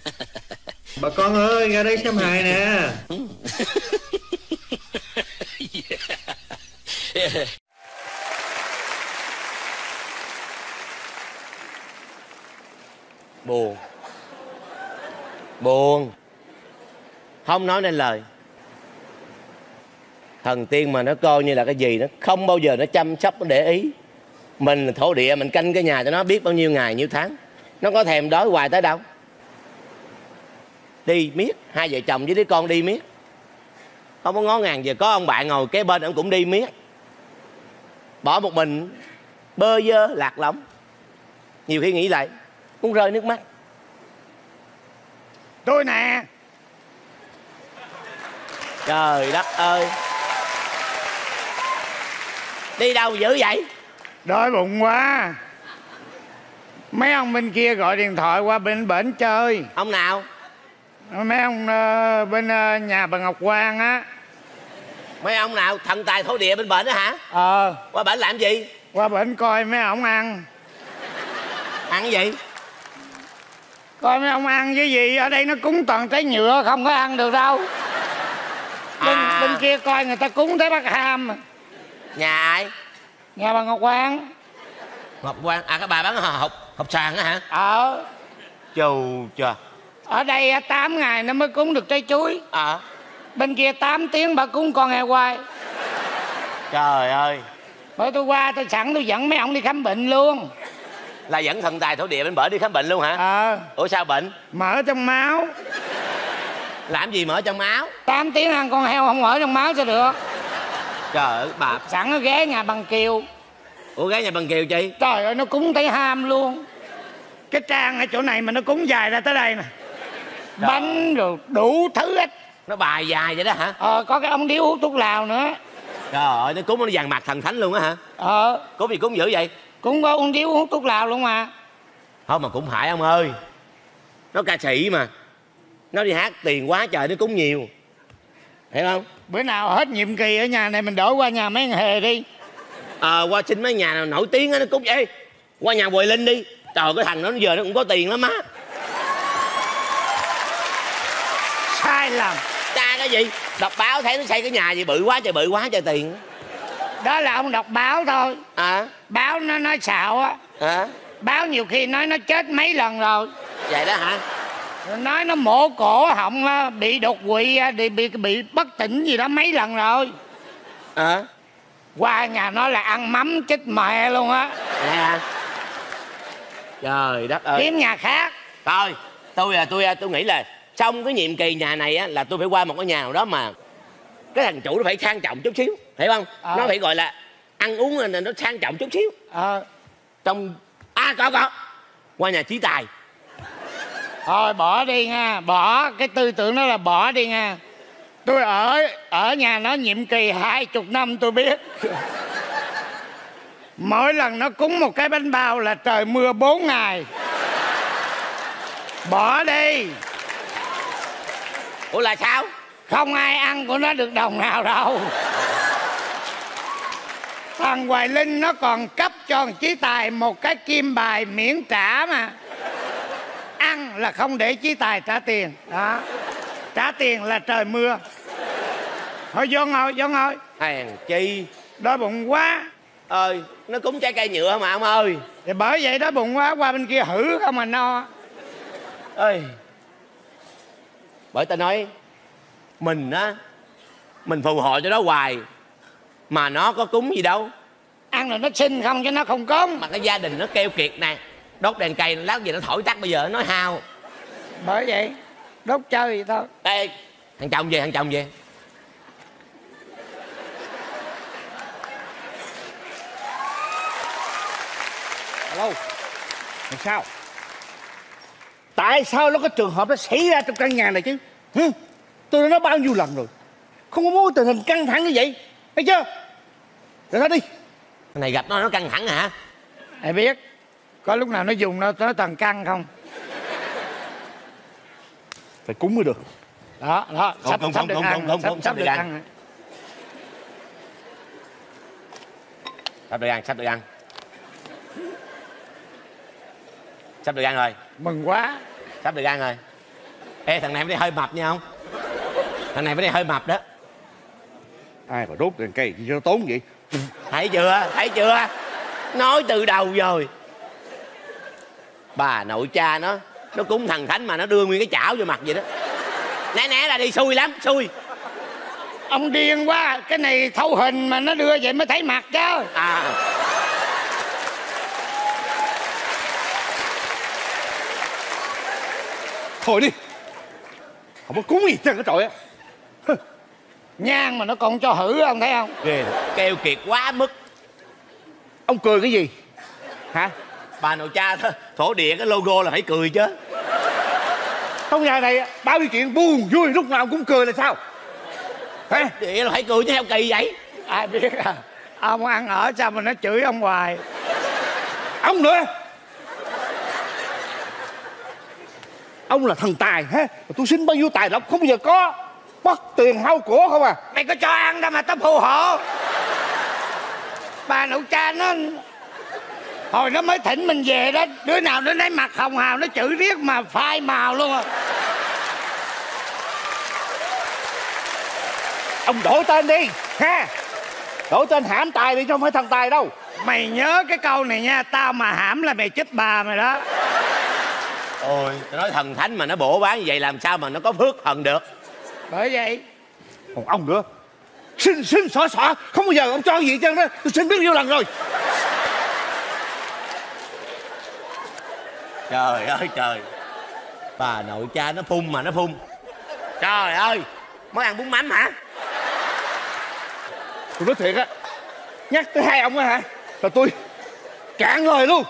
Bà con ơi, ra đây xem hài nè. Buồn. Buồn. Không nói nên lời. Thần tiên mà nó coi như là cái gì, nó không bao giờ nó chăm sóc, nó để ý. Mình là thổ địa, mình canh cái nhà cho nó biết bao nhiêu ngày, nhiêu tháng. Nó có thèm đói hoài tới đâu. Đi miết, hai vợ chồng với đứa con đi miết. Không có ngó ngàng giờ có ông bạn ngồi kế bên, ông cũng đi miết. Bỏ một mình, bơ vơ, lạc lõng. Nhiều khi nghĩ lại, muốn rơi nước mắt. Tôi nè. Trời đất ơi. Đi đâu dữ vậy? Đói bụng quá. Mấy ông bên kia gọi điện thoại qua bên bển chơi. Ông nào? Mấy ông bên nhà bà Ngọc Quang á. Mấy ông nào? Thần tài thổ địa bên bển đó hả? Qua bển làm gì? Qua bển coi mấy ông ăn. Ăn cái gì? Coi mấy ông ăn với gì. Ở đây nó cúng toàn trái nhựa, không có ăn được đâu. Bên kia coi người ta cúng tới Bắc Ham. Nhà ai? Nhà bà Ngọc Quang. Ngọc Quang? À, cái bà bán hộp sàn á hả? Chù trời. Ở đây 8 ngày nó mới cúng được trái chuối. Bên kia 8 tiếng bà cúng con heo quay. Trời ơi. Bởi tôi qua tôi sẵn tôi dẫn mấy ông đi khám bệnh luôn. Là dẫn thần tài thổ địa bên bển đi khám bệnh luôn hả? Ủa sao bệnh? Mỡ trong máu. Làm gì mỡ trong máu? 8 tiếng ăn con heo không mỡ trong máu sao được. Trời ơi bà. Sẵn nó ghé nhà bằng Kiều. Ủa ghé nhà bằng Kiều chi? Trời ơi nó cúng tới ham luôn. Cái trang ở chỗ này mà nó cúng dài ra tới đây nè. Bánh rồi đủ thứ hết. Nó bài dài vậy đó hả? Có cái ông điếu hút thuốc lào nữa. Trời ơi nó cúng nó vàng mặt thần thánh luôn á hả? Cúng gì cúng dữ vậy? Cũng có ông điếu hút thuốc lào luôn mà. Không mà cũng phải ông ơi. Nó ca sĩ mà. Nó đi hát tiền quá trời nó cúng nhiều. Hiểu không? Bữa nào hết nhiệm kỳ ở nhà này mình đổi qua nhà mấy thằng Hề đi. Qua xin mấy nhà nào nổi tiếng á nó cúng vậy. Qua nhà Hoài Linh đi. Trời cái thằng đó giờ nó cũng có tiền lắm á. Sai lầm. Cha cái gì? Đọc báo thấy nó xây cái nhà gì bự quá trời tiền. Đó là ông đọc báo thôi. Báo nó nói xạo á. Báo nhiều khi nói nó chết mấy lần rồi. Vậy đó hả? Nói nó mổ cổ họng bị đột quỵ, bị bất tỉnh gì đó mấy lần rồi. Qua nhà nó là ăn mắm chết mẹ luôn á. Trời đất ơi. Kiếm nhà khác. Thôi tôi nghĩ là trong cái nhiệm kỳ nhà này á là tôi phải qua một cái nhà nào đó mà cái thằng chủ nó phải sang trọng chút xíu, hiểu không? Nó phải gọi là ăn uống là nó sang trọng chút xíu. Trong có qua nhà Chí Tài. Thôi bỏ đi nha, bỏ cái tư tưởng đó là bỏ đi nha. Tôi ở nhà nó nhiệm kỳ 20 năm tôi biết. Mỗi lần nó cúng một cái bánh bao là trời mưa 4 ngày. Bỏ đi. Ủa là sao? Không ai ăn của nó được đồng nào đâu. Thằng Hoài Linh nó còn cấp cho thằng Chí Tài một cái kim bài miễn trả mà. Ăn là không để Chí Tài trả tiền. Đó. Trả tiền là trời mưa. Thôi vô ngồi. Hèn chi. Đói bụng quá. Nó cúng trái cây nhựa mà ông ơi. Thì bởi vậy đói bụng quá, qua bên kia hử không mà no. Bởi ta nói mình á, mình phù hộ cho nó hoài mà nó có cúng gì đâu. Ăn rồi nó xin không chứ nó không cúng. Mà cái gia đình nó keo kiệt nè, đốt đèn cây lát gì nó thổi tắt, bây giờ nó nói hao. Bởi vậy đốt chơi vậy thôi. Ê, thằng chồng về. Alo. Làm sao? Tại sao nó có trường hợp nó xảy ra trong căn nhà này chứ? Tôi đã nói bao nhiêu lần rồi, không có muốn tình hình căng thẳng như vậy, thấy chưa? Rồi thôi đi. Cái này gặp nó căng thẳng hả? Ai biết. Có lúc nào nó dùng nó toàn căng không? Phải cúng mới được. Đó. Sắp được ăn. Sắp được ăn. Sắp được ăn rồi. Mừng quá. Sắp được ăn rồi. Ê, thằng này bên đây hơi mập nha không? Thằng này bên đây hơi mập đó. Ai mà đốt đèn cây gì cho nó tốn vậy? Thấy chưa? Thấy chưa? Nói từ đầu rồi. Bà nội cha nó cúng thần thánh mà nó đưa nguyên cái chảo vô mặt vậy đó. Né ra đi, xui lắm, xui. Ông điên quá, cái này thâu hình mà nó đưa vậy mới thấy mặt chứ. À. Thôi đi. Không có cúng gì trơn cái trội á. Nhang mà nó còn cho hử, ông thấy không? Ghê, keo kiệt quá mức. Ông cười cái gì? Hả? Bà nội cha thổ địa cái logo là phải cười chứ. Trong nhà này bao nhiêu chuyện buồn vui lúc nào cũng cười là sao? Hả? Địa là phải cười chứ theo kỳ vậy. Ai biết à, ông ăn ở sao mà nó chửi ông hoài. Ông nữa. Ông là thần tài ha. Tôi xin bao nhiêu tài lộc không bao giờ có. Mất tiền hao của không à. Mày có cho ăn đâu mà tao phù hộ. Bà nội cha nó hồi nó mới thỉnh mình về đó, đứa nào nó lấy mặt hồng hào nó chửi riết mà phai màu luôn à. Ông đổi tên đi ha. Đổi tên hãm tài đi chứ không phải thần tài đâu. Mày nhớ cái câu này nha, tao mà hãm là mày chết bà mày đó. Ôi, tôi nói thần thánh mà nó bổ bán như vậy làm sao mà nó có phước thần được. Bởi vậy. Còn ông nữa. Xin xỏ không bao giờ ông cho gì hết trơn đó. Tôi xin biết nhiêu lần rồi. Trời ơi trời. Bà nội cha nó phun mà nó phun. Trời ơi. Mới ăn bún mắm hả? Tôi nói thiệt á. Nhắc tới hai ông á hả, là tôi cạn lời luôn.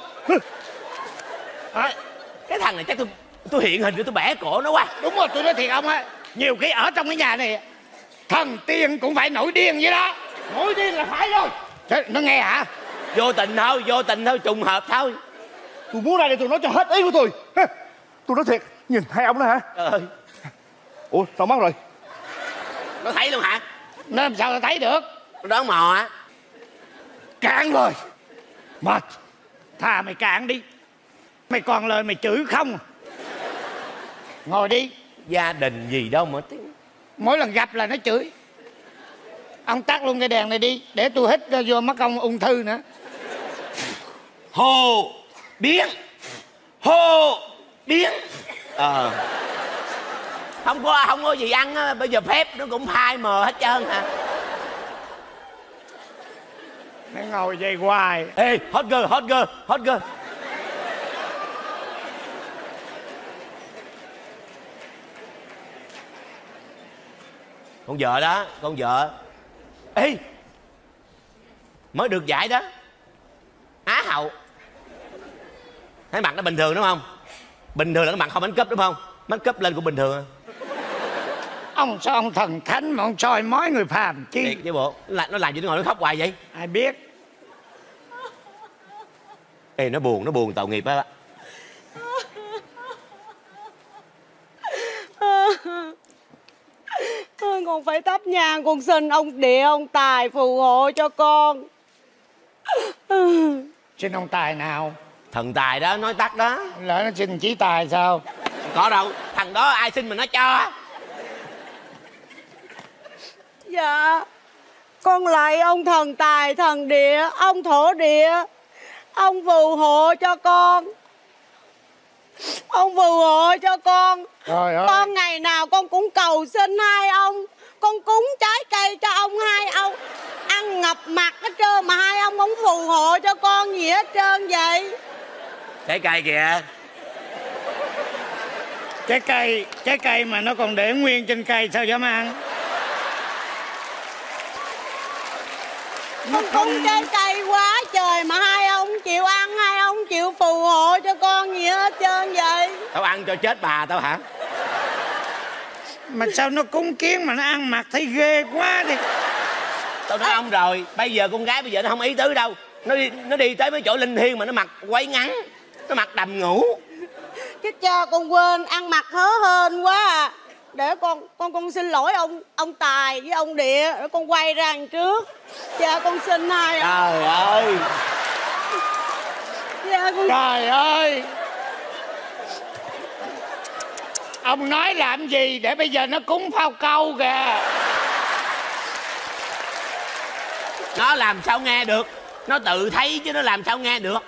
Cái thằng này chắc tôi hiện hình cho tôi bẻ cổ nó quá. Đúng rồi, tôi nói thiệt ông á, nhiều khi ở trong cái nhà này thần tiên cũng phải nổi điên vậy đó. Nổi điên là phải rồi. Thế, nó nghe hả? Vô tình thôi, trùng hợp thôi. Tôi muốn ra đây tôi nói cho hết ý của tôi. Tôi nói thiệt, nhìn hai ông đó hả? Trời ơi. Ủa sao mất rồi? Nó thấy luôn hả? Nó làm sao tao thấy được? Nó đoán mò á. Cạn lời. Mệt. Thà mày cạn đi. Mày còn lời mày chửi không? Ngồi đi. Gia đình gì đâu mà tiếng. Mỗi lần gặp là nó chửi. Ông tắt luôn cái đèn này đi, để tôi hít vô mắt ông ung thư nữa. Hồ biến. Hồ biến. Không có gì ăn á, bây giờ phép nó cũng phai mờ hết trơn hả? Nó ngồi vậy hoài. Ê, hot girl. Con vợ đó, con vợ. Ê, mới được giải đó, Á hậu. Thấy mặt nó bình thường đúng không? Bình thường là cái mặt không make up đúng không? Make up lên cũng bình thường. Ông sao ông thần thánh mà ông soi mói người phàm chi? Thiệt chứ bộ. Nó làm gì nó ngồi nó khóc hoài vậy? Ai biết. Ê, nó buồn tội nghiệp á. Con phải thắp nhang con xin ông địa ông tài phù hộ cho con. Xin ông tài nào? Thần tài đó, nói tắt đó. Lỡ nó xin chí tài sao? Có đâu, thằng đó ai xin mà nó cho. Dạ, con lạy ông thần tài thần địa, ông thổ địa, ông phù hộ cho con. Ông phù hộ cho con. Trời ơi. Con ngày nào con cũng cầu xin hai ông. Con cúng trái cây cho ông hai ông. Ăn ngập mặt hết trơn mà hai ông không phù hộ cho con gì hết trơn vậy. Trái cây kìa. Trái cây mà nó còn để nguyên trên cây sao dám ăn? Con cúng trái cây quá trời mà hai ông chịu ăn, hai ông chịu phù hộ cho con gì hết trơn vậy. Tao ăn cho chết bà tao hả? Mà sao nó cúng kiến mà nó ăn mặc thấy ghê quá đi. Tao nói ông rồi, bây giờ con gái bây giờ nó không ý tứ đâu. Nó đi tới mấy chỗ linh thiêng mà nó mặc quấy ngắn, nó mặc đầm ngủ. Chứ cha con quên, ăn mặc hớ hên quá à. Để con xin lỗi ông Tài với ông Địa, để con quay ra đằng trước. Cha con xin hai. Trời ơi. Trời ơi. Ông nói làm gì để bây giờ nó cúng phao câu kìa. Nó làm sao nghe được. Nó tự thấy chứ nó làm sao nghe được.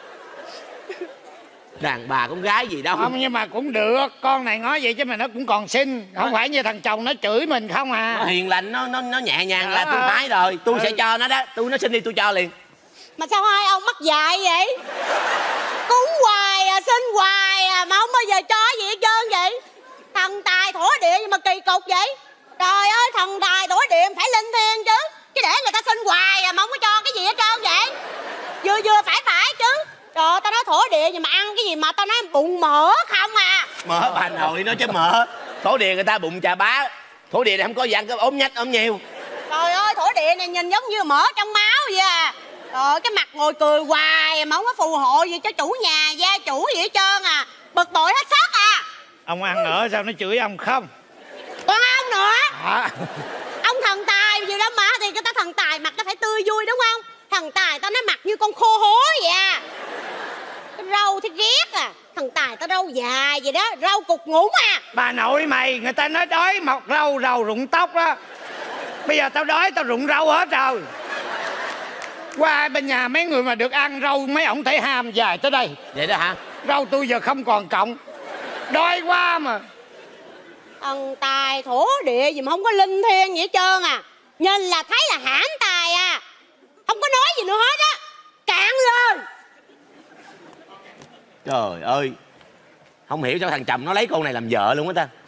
Đàn bà con gái gì đâu. Không, nhưng mà cũng được. Con này nói vậy chứ mà nó cũng còn xinh. Không phải như thằng chồng nó chửi mình không à. Nó hiền lành, nó nhẹ nhàng là tôi phái rồi. Tôi sẽ cho nó đó. Nó xin đi tôi cho liền. Mà sao hai ông mắc dạy vậy? Cúng hoài à, xin hoài à, mà không bao giờ cho gì hết trơn vậy. Thần tài thổ địa nhưng mà kỳ cục vậy. Trời ơi, thần tài thổ địa phải linh thiêng chứ. Chứ để người ta xin hoài à mà không có cho cái gì hết trơn vậy. Vừa phải chứ. Trời ơi, tao nói thổ địa nhưng mà ăn cái gì mà tao nói bụng mỡ không à. Mỡ bà nội nó chứ mỡ. Thổ địa người ta bụng chà bá. Thổ địa này không có gì ăn, ốm nhách ốm nhiều. Trời ơi, thổ địa này nhìn giống như mỡ trong máu vậy à. Trời ơi, cái mặt ngồi cười hoài mà không có phù hộ gì cho chủ nhà, gia chủ gì hết trơn à. Bực bội hết sức à. Ông ăn nữa sao nó chửi ông không? Còn ông nữa À. Ông thần tài gì đó mà. Thì cái ta thần tài mặt nó phải tươi vui đúng không? Thần tài tao nói mặt như con khô hố vậy à. Cái râu thì ghét à. Thần tài tao râu dài vậy đó. Râu cục ngủng à. Bà nội mày, người ta nói đói mọc râu, râu rụng tóc đó. Bây giờ tao đói tao rụng râu hết rồi. Qua bên nhà mấy người mà được ăn râu, mấy ổng thấy ham dài tới đây. Vậy đó hả? Râu tôi giờ không còn cọng. Đói quá mà. Thần tài thổ địa gì mà không có linh thiêng gì hết trơn à. Nhìn là thấy là hãm tài à. Không có nói gì nữa hết á. Cạn lời. Trời ơi. Không hiểu sao thằng chồng nó lấy con này làm vợ luôn á ta.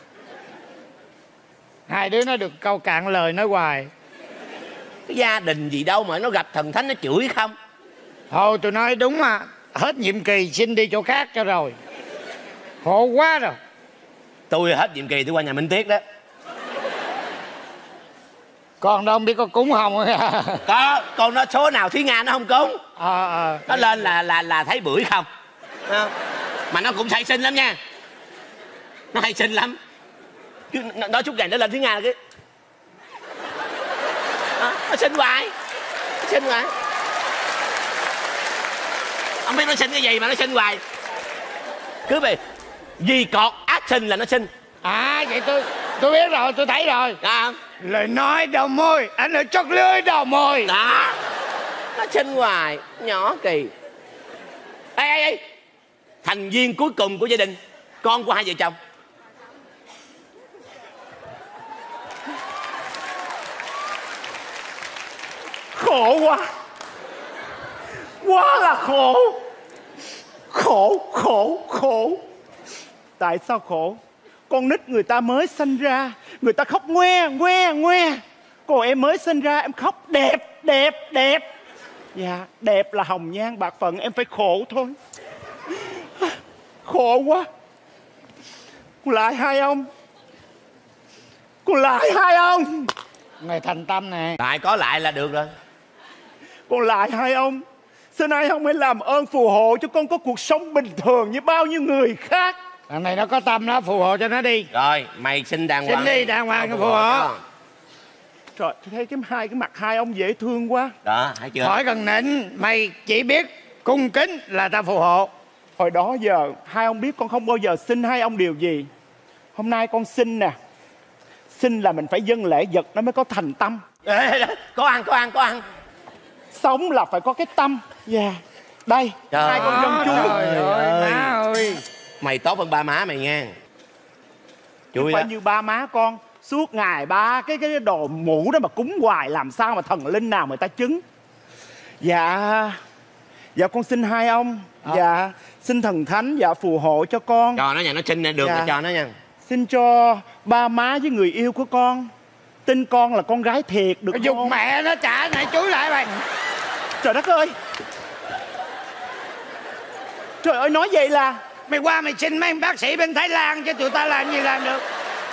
Hai đứa nó được câu cạn lời nói hoài. Cái gia đình gì đâu mà nó gặp thần thánh nó chửi không. Thôi tôi nói đúng mà. Hết nhiệm kỳ xin đi chỗ khác cho rồi. Khổ quá rồi. Tôi hết nhiệm kỳ tôi qua nhà Minh Tiết đó. Con đâu không biết có cúng không. Có, con nó số nào Thúy Nga nó không cúng. Nó lên là thấy bưởi không. Mà nó cũng hay xin lắm nha. Nó hay xin lắm. Cứ nói chút ngày nó lên Thúy Nga là cái nó xin hoài. Nó xin hoài. Không biết nó xin cái gì mà nó xin hoài. Cứ về gì cọt ác sinh là nó xin. À vậy tôi biết rồi, tôi thấy rồi. Đó. Lời nói đầu môi, anh ở chót lưỡi đầu môi. Đó. Nó xin hoài. Nhỏ kỳ. Ê. Thành viên cuối cùng của gia đình, con của hai vợ chồng. Khổ quá. Quá là khổ. Khổ. Tại sao khổ? Con nít người ta mới sinh ra, người ta khóc ngoe. Còn em mới sinh ra em khóc đẹp. Dạ, đẹp là hồng nhan bạc phận, em phải khổ thôi. Khổ quá. Con lại hai ông. Người thành tâm nè. Lại có lại là được rồi. Con lại hai ông. Xin hai ông hãy làm ơn phù hộ cho con có cuộc sống bình thường như bao nhiêu người khác. Thằng này nó có tâm đó, phù hộ cho nó đi. Rồi, mày xin đàng hoàng. Xin đi đàng hoàng phù hộ. Trời, tôi thấy cái mặt hai ông dễ thương quá. Đó, thấy chưa? Khỏi cần nịnh, mày chỉ biết cung kính là ta phù hộ. Hồi đó giờ hai ông biết con không bao giờ xin hai ông điều gì. Hôm nay con xin nè. Xin là mình phải dâng lễ vật nó mới có thành tâm. Ê, có ăn. Sống là phải có cái tâm. Dạ. Đây, Trời hai con dân chuối. Trời ơi, má ơi. Mày tốt hơn ba má mày nha. Chứ Chui phải đó. như ba má con. Suốt ngày ba cái đồ mũ đó mà cúng hoài, làm sao mà thần linh nào người ta chứng. Dạ con xin hai ông. Dạ xin thần thánh dạ phù hộ cho con. Cho nó nha, nó xin được Dạ. là cho nó nha. Xin cho ba má với người yêu của con tin con là con gái thiệt được Dục không? mẹ nó trả này chú lại mày. Trời đất ơi. Trời ơi, nói vậy là Mày qua mày xin mấy bác sĩ bên Thái Lan chứ tụi ta làm gì làm được.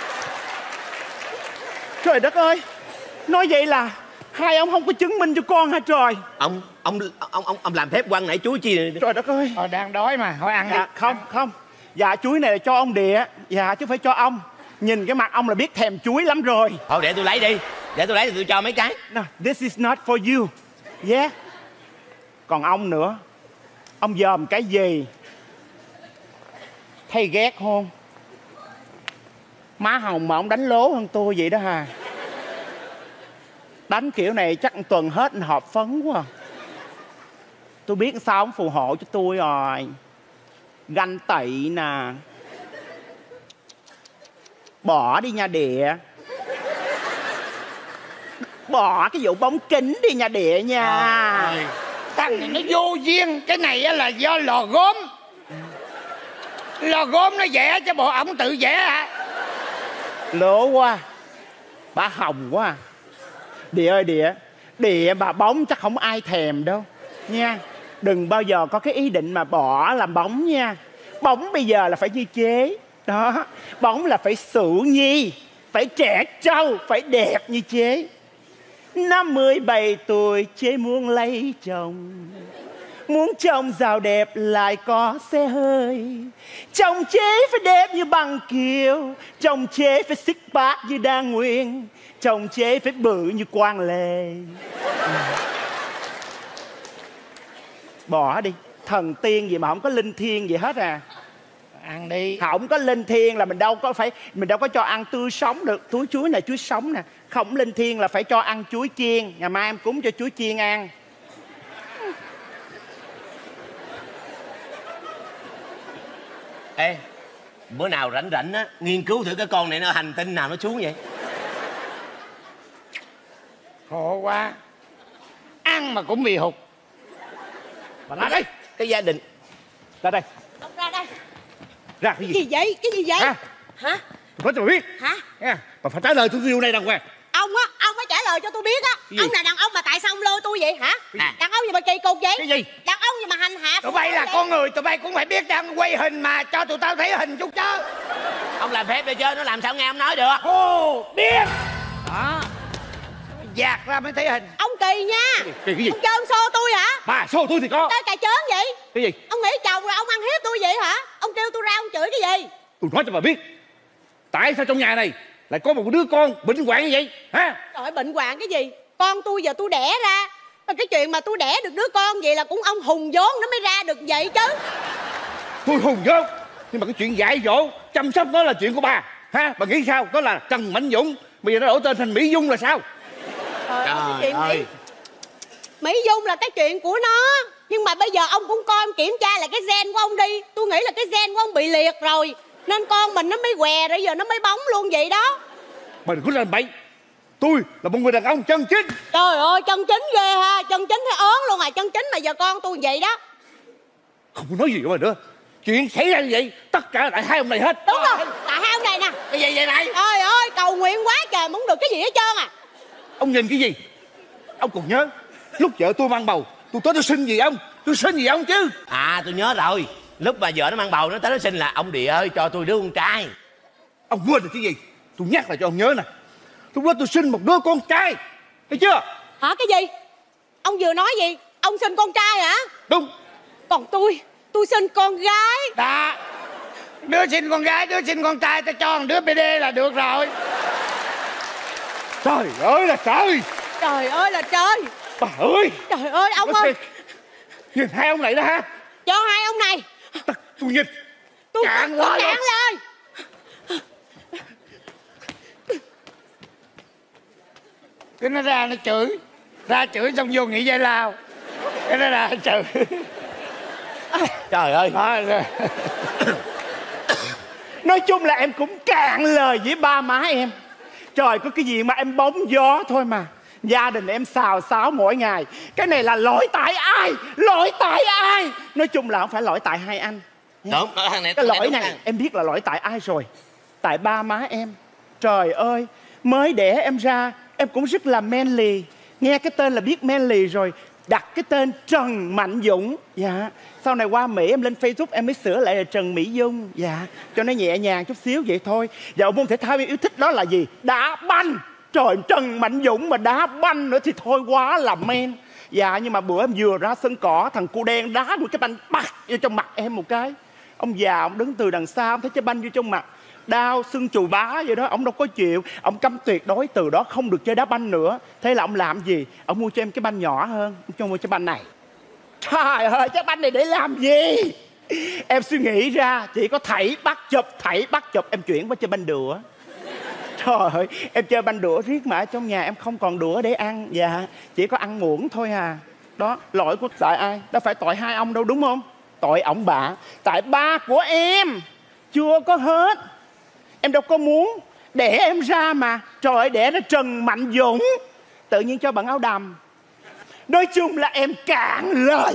trời đất ơi, nói vậy là hai ông không có chứng minh cho con hả trời? Ông làm phép quăng nãy chuối chi. Trời đất ơi. Đang đói mà, thôi ăn đi. Dạ không. Dạ chuối này là cho ông Địa. Dạ chứ phải cho ông. Nhìn cái mặt ông là biết thèm chuối lắm rồi. Thôi để tôi lấy đi. Để tôi lấy thì tôi cho mấy cái. No, this is not for you. Yeah. Còn ông nữa. Ông dòm cái gì? Thấy ghét không? Má Hồng mà ông đánh lố hơn tôi vậy đó ha. Đánh kiểu này chắc một tuần hết họp phấn quá. Tôi biết sao ông phù hộ cho tôi rồi. Ganh tị nè. Bỏ đi nha Địa. Bỏ cái vụ bóng kính đi nha Địa nha. Thằng này nó vô duyên. Cái này á là do lò gốm. Lò gốm nó vẽ cho bộ ổng tự vẽ hả? Lố quá. Bà Hồng quá. Địa ơi Địa. Địa mà bóng chắc không ai thèm đâu nha. Đừng bao giờ có cái ý định mà bỏ làm bóng nha. Bóng bây giờ là phải như chế. Đó. Bóng là phải xụ nhi. Phải trẻ trâu. Phải đẹp như chế. 57 tuổi chế muốn lấy chồng. Muốn chồng giàu đẹp lại có xe hơi. Chồng chế phải đẹp như Bằng Kiều. Chồng chế phải six pack như Đan Nguyên. Chồng chế phải bự như Quang Lê. Bỏ đi. Thần tiên gì mà không có linh thiêng gì hết à. Ăn đi. Không có linh thiêng là mình đâu có cho ăn tươi sống được. Túi chuối này chuối sống nè. Không linh thiêng là phải cho ăn chuối chiên. Ngày mai em cúng cho chuối chiên ăn. Ê, bữa nào rảnh rảnh á, nghiên cứu thử cái con này nó hành tinh nào nó xuống vậy. Khổ quá. Ăn mà cũng bị hụt. Mà ra đây. Cái gia đình. Ra đây. Ông ra đây. Ra cái gì? Gì vậy? Cái gì vậy? Hả? Hả? Tôi nói cho mày biết. Hả? Nha. Mà phải trả lời tôi điều này đàng hoàng. Ông phải trả lời cho tôi biết á. Ông là đàn ông mà tại sao ông lôi tôi vậy hả? Đàn ông gì mà kỳ cục vậy? Cái gì? Đàn ông gì mà hành hạ Tụi bay là con người, tụi bay cũng phải biết đang quay hình mà. Cho tụi tao thấy hình chút chứ. Ông làm phép để chơi, nó làm sao nghe ông nói được. Ồ, biết. Đó. Dạt ra mới thấy hình. Ông kỳ nha. Kỳ cái gì? Ông chơi ông xô tôi hả? Bà xô tôi thì có. Chơi cà chớn vậy? Cái gì? Ông nghĩ chồng rồi ông ăn hiếp tôi vậy hả? Ông kêu tôi ra ông chửi cái gì? Tôi nói cho bà biết. Tại sao trong nhà này lại có một đứa con bệnh hoạn như vậy hả? Trời ơi, bệnh hoạn cái gì? Con tôi giờ tôi đẻ ra. Mà cái chuyện mà tôi đẻ được đứa con vậy là cũng ông hùng vốn nó mới ra được vậy chứ. Tôi hùng vô. Nhưng mà cái chuyện dạy dỗ chăm sóc nó là chuyện của bà ha. Bà nghĩ sao? Đó là Trần Mạnh Dũng. Bây giờ nó đổi tên thành Mỹ Dung là sao? Trời ơi. Mỹ Dung là cái chuyện của nó. Nhưng mà bây giờ ông cũng coi ông kiểm tra lại cái gen của ông đi. Tôi nghĩ là cái gen của ông bị liệt rồi. Nên con mình nó mới què rồi giờ nó mới bóng luôn vậy đó. Bà đừng có làm bậy. Tôi là một người đàn ông chân chính. Trời ơi chân chính ghê ha. Chân chính thấy ớn luôn à. Chân chính mà giờ con tôi vậy đó. Không có nói gì của bà nữa. Chuyện xảy ra như vậy tất cả là tại hai ông này hết. Đúng rồi. Tại hai ông này nè. Cái gì vậy này? Trời ơi cầu nguyện quá trời muốn được cái gì hết trơn à. Ông nhìn cái gì? Ông còn nhớ lúc vợ tôi mang bầu tôi tới tôi xin gì ông? Tôi xin gì ông chứ? À tôi nhớ rồi. Lúc mà vợ nó mang bầu nó tới nó xin là ông Địa ơi cho tôi đứa con trai. Ông quên được cái gì? Tôi nhắc lại cho ông nhớ nè. Lúc đó tôi sinh một đứa con trai. Thấy chưa? Hả cái gì? Ông vừa nói gì? Ông sinh con trai hả? Đúng. Còn tôi sinh con gái. Đó. Đứa sinh con gái, đứa sinh con trai. Tao cho một đứa BD là được rồi. Trời ơi là trời. Trời ơi là trời. Bà ơi. Trời ơi ông ơi. Nhìn hai ông này đó ha. Cho hai ông này. Tôi nhìn. Tôi cạn cạn lời. lời. Cái nó ra nó chửi. Ra chửi xong vô nghỉ giải lao. Cái nó ra chửi. Trời ơi. Đó, rồi. Nói chung là em cũng cạn lời với ba má em. Trời có cái gì mà em bóng gió thôi mà. Gia đình em xào xáo mỗi ngày. Cái này là lỗi tại ai? Lỗi tại ai? Nói chung là không phải lỗi tại hai anh. Đúng, thằng này Cái lỗi đúng này thằng. em biết là lỗi tại ai rồi. Tại ba má em. Trời ơi, mới đẻ em ra em cũng rất là manly. Nghe cái tên là biết manly rồi. Đặt cái tên Trần Mạnh Dũng. Dạ. Sau này qua Mỹ em lên Facebook em mới sửa lại là Trần Mỹ Dung. Dạ. Cho nó nhẹ nhàng chút xíu vậy thôi. Và môn thể thao em yêu thích đó là gì? Đá banh. Trời, Trần Mạnh Dũng mà đá banh nữa thì thôi quá là men. Dạ, nhưng mà bữa em vừa ra sân cỏ, thằng cu đen đá một cái banh bạc vô trong mặt em một cái. Ông già ông đứng từ đằng xa ông thấy cái banh vô trong mặt, đau sưng chù bá vậy đó. Ông đâu có chịu, ông cấm tuyệt đối từ đó không được chơi đá banh nữa. Thế là ông làm gì? Ông mua cho em cái banh nhỏ hơn. Ông cho mua cái banh này. Trời ơi, cái banh này để làm gì? Em suy nghĩ ra chỉ có thảy bắt chụp em chuyển qua chơi banh đùa. Trời ơi, em chơi banh đũa riết mà ở trong nhà em không còn đũa để ăn. Dạ, chỉ có ăn muỗng thôi à. Đó, lỗi của tại ai? Đâu phải tội hai ông đâu đúng không? Tội ổng bả. Tại ba của em chưa có hết. Em đâu có muốn đẻ em ra mà. Trời ơi, đẻ ra Trần Mạnh Dũng, tự nhiên cho bận áo đầm. Nói chung là em cạn lời.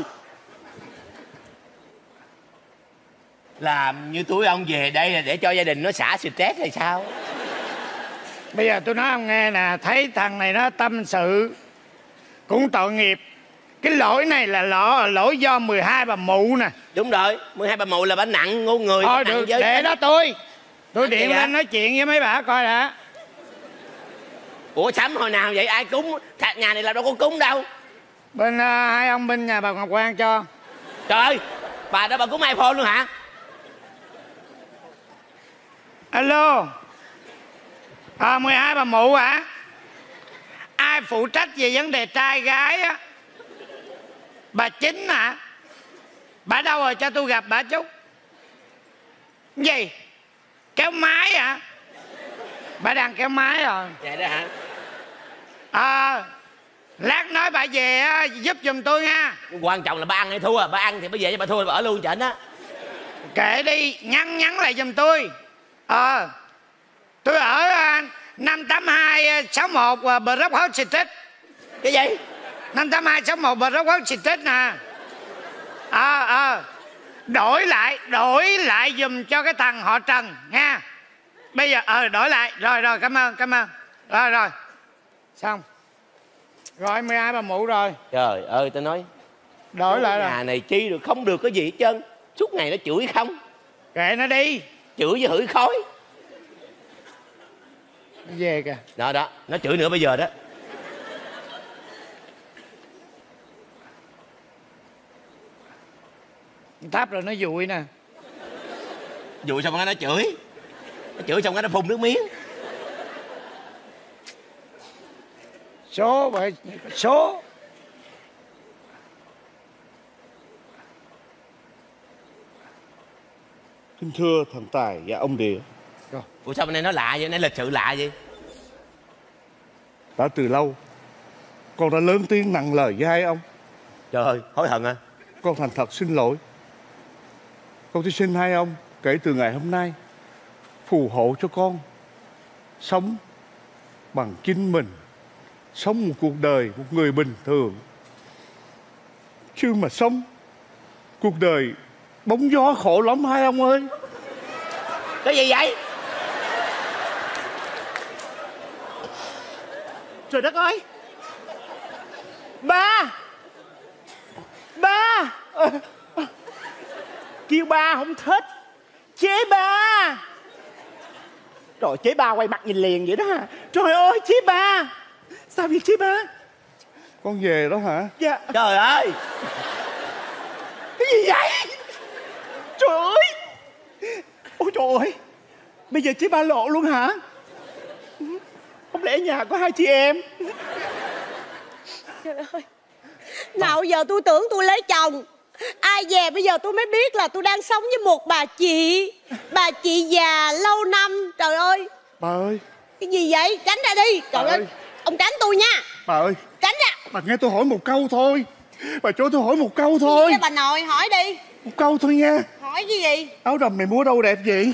Làm như túi ông về đây là để cho gia đình nó xả stress hay sao? Bây giờ tôi nói ông nghe nè, thấy thằng này nó tâm sự cũng tội nghiệp. Cái lỗi này là lỗi do 12 bà mụ nè. Đúng rồi, 12 bà mụ là bà nặng ngu người. Thôi được, để đó tôi điện lên nói chuyện với mấy bà coi đã. Ủa sắm hồi nào vậy? Ai cúng? Nhà này là đâu có cúng đâu. Bên hai ông bên nhà bà Ngọc Quang cho. Trời ơi, bà đó bà cúng iPhone luôn hả? Alo. 12 bà mụ hả? Ai phụ trách về vấn đề trai gái á? Bà Chính hả? Bà đâu rồi, cho tôi gặp bà chút. Gì? Kéo máy hả? Bà đang kéo máy rồi. Vậy đó hả? Lát nói bà về á, giúp giùm tôi nha. Quan trọng là bà ăn hay thua. Bà ăn thì bà về, cho bà thua bà ở luôn chảnh á. Kệ đi, nhắn lại giùm tôi. Tôi ở 58261 Brock House Street. Cái gì? 58261 Brock House Street nè. Đổi lại giùm cho cái thằng họ Trần nha. Bây giờ đổi lại. Rồi cảm ơn. Rồi xong. Rồi 12 bà mụ rồi. Trời ơi, tôi nói Đổi lại rồi. nhà này chi được không được cái gì hết trơn. Suốt ngày nó chửi không. Kệ nó đi. Chửi với hửi khói. Về kìa. Đó, nó chửi nữa bây giờ đó. Tháp rồi nó dụi nè. Dụi xong cái nó chửi. Nó chửi xong cái nó phun nước miếng. Số. Xin thưa thằng Tài và ông Địa. Ủa sao bên đây nó lạ vậy? Nó lịch sự lạ vậy? Đã từ lâu con đã lớn tiếng nặng lời với hai ông. Trời ơi, hối hận à? Con thành thật xin lỗi. Con xin hai ông kể từ ngày hôm nay phù hộ cho con sống bằng chính mình, sống một cuộc đời một người bình thường, chứ mà sống cuộc đời bóng gió khổ lắm hai ông ơi. Cái gì vậy? Trời đất ơi, ba kêu ba không thích, chế ba. Rồi chế ba quay mặt nhìn liền vậy đó hả? Trời ơi chế ba. Sao vậy chế ba? Con về đó hả? Dạ. Trời ơi, cái gì vậy? Trời ơi. Ôi trời ơi, bây giờ chế ba lộ luôn hả? Không lẽ nhà có hai chị em? Trời ơi, nào giờ tôi tưởng tôi lấy chồng, ai về bây giờ tôi mới biết là tôi đang sống với một bà chị già lâu năm. Trời ơi. Bà ơi. Cái gì vậy? Tránh ra đi. Trời ơi, ông tránh tôi nha. Bà ơi. Tránh ra. Bà nghe tôi hỏi một câu thôi. Bà cho tôi hỏi một câu thôi. Bà nội hỏi đi. Một câu thôi nha. Hỏi cái gì? Áo đầm này mua đâu đẹp vậy?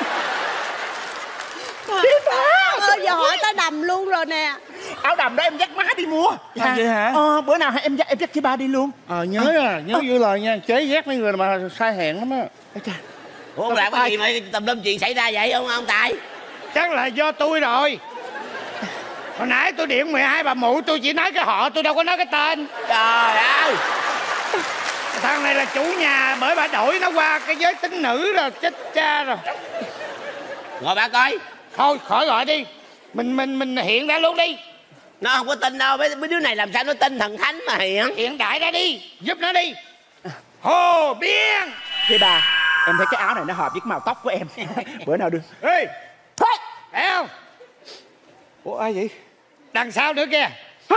Ơi, giờ hỏi tới đầm luôn rồi nè. Áo đầm đó em dắt má đi mua. À, vậy hả? Bữa nào em dắt chị ba đi luôn. Nhớ giữ lời nha. Chế ghét mấy người mà sai hẹn lắm á. ủa ông làm cái gì mà tùm lum chuyện xảy ra vậy ông Tài? Chắc là do tôi rồi. Hồi nãy tôi điện 12 bà mụ, tôi chỉ nói cái họ, tôi đâu có nói cái tên. Trời ơi, Thằng này là chủ nhà, bởi bà đổi nó qua cái giới tính nữ rồi, chết cha rồi. ngồi bà coi. Thôi khỏi gọi đi. Mình hiện ra luôn đi. Nó không có tin đâu. Mấy đứa này làm sao nó tin thần thánh mà hiện. Hiện đại ra đi, giúp nó đi. Hồ Biên. Chị ba, em thấy cái áo này nó hợp với cái màu tóc của em. Bữa nào được. Ê, thấy không? Ủa ai vậy? Đằng sau nữa kìa.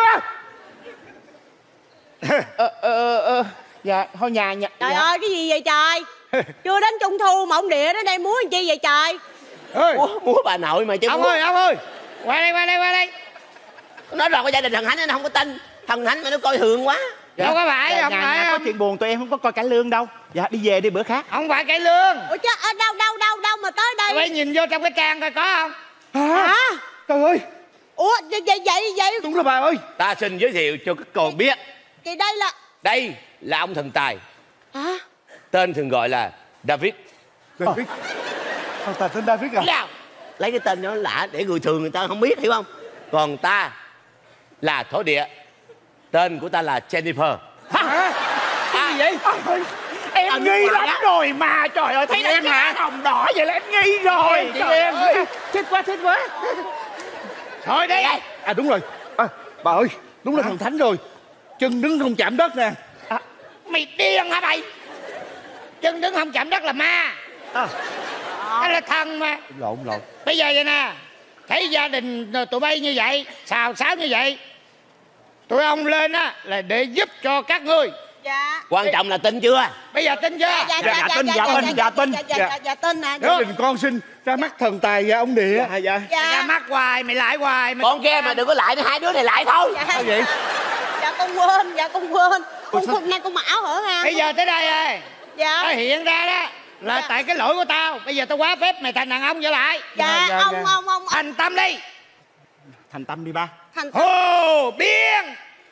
Dạ, thôi nhà Trời dạ. ơi, cái gì vậy trời? Chưa đến Trung Thu mà ông Địa đến đây muốn làm chi vậy trời? ơi, múa bà nội mà chứ ông múa. ơi, qua đây. Nói rồi cái gia đình thằng Hạnh nó không có tin. Thằng Hạnh mà nó coi thường quá. Đâu có phải, không nhà phải có không. chuyện buồn tụi em không có coi cải lương đâu. Dạ đi về đi bữa khác. Không phải cải lương. Ủa chứ đâu mà tới đây? Phải nhìn vô trong cái trang coi có không. Hả? Trời ơi, Ủa vậy đúng rồi bà ơi. Ta xin giới thiệu cho các con biết. thì đây là Đây là ông thần tài. hả? Tên thường gọi là David. David. Ông ta tên David à? Nào, lấy cái tên nó lạ để người thường người ta không biết, hiểu không? Còn ta là thổ địa. Tên của ta là Jennifer. Hả? Cái gì vậy? Em nghi lắm rồi mà. Trời ơi, thấy em hả? Hồng đỏ vậy là em nghi rồi. Chị Trời em. ơi, thích quá. Thôi đi. À đúng rồi. Bà ơi, đúng là thần thánh rồi. Chân đứng không chạm đất nè. Mày điên hả mày? Chân đứng không chạm đất là ma. Đó là thần mà. Lộn. Bây giờ vậy nè, thấy gia đình tụi bay như vậy, xào xáo như vậy, tụi ông lên á là để giúp cho các ngươi. Dạ. Quan trọng là tin chưa? Bây giờ tin chưa? Dạ tin nè. Gia đình con xin ra mắt thần tài và ông địa. Dạ. Ra mắt hoài, mày lại hoài mày... Con kia mà đừng có lại nữa, hai đứa này lại thôi. Sao vậy? Dạ con quên. Con hôm nay con mặc áo hở ha. Bây giờ tới đây rồi. Dạ. Nó hiện ra đó là tại cái lỗi của tao. Bây giờ tao quá phép mày thành đàn ông trở lại. Dạ ông Thành tâm đi. Thành tâm đi ba. thành Hồ Biên.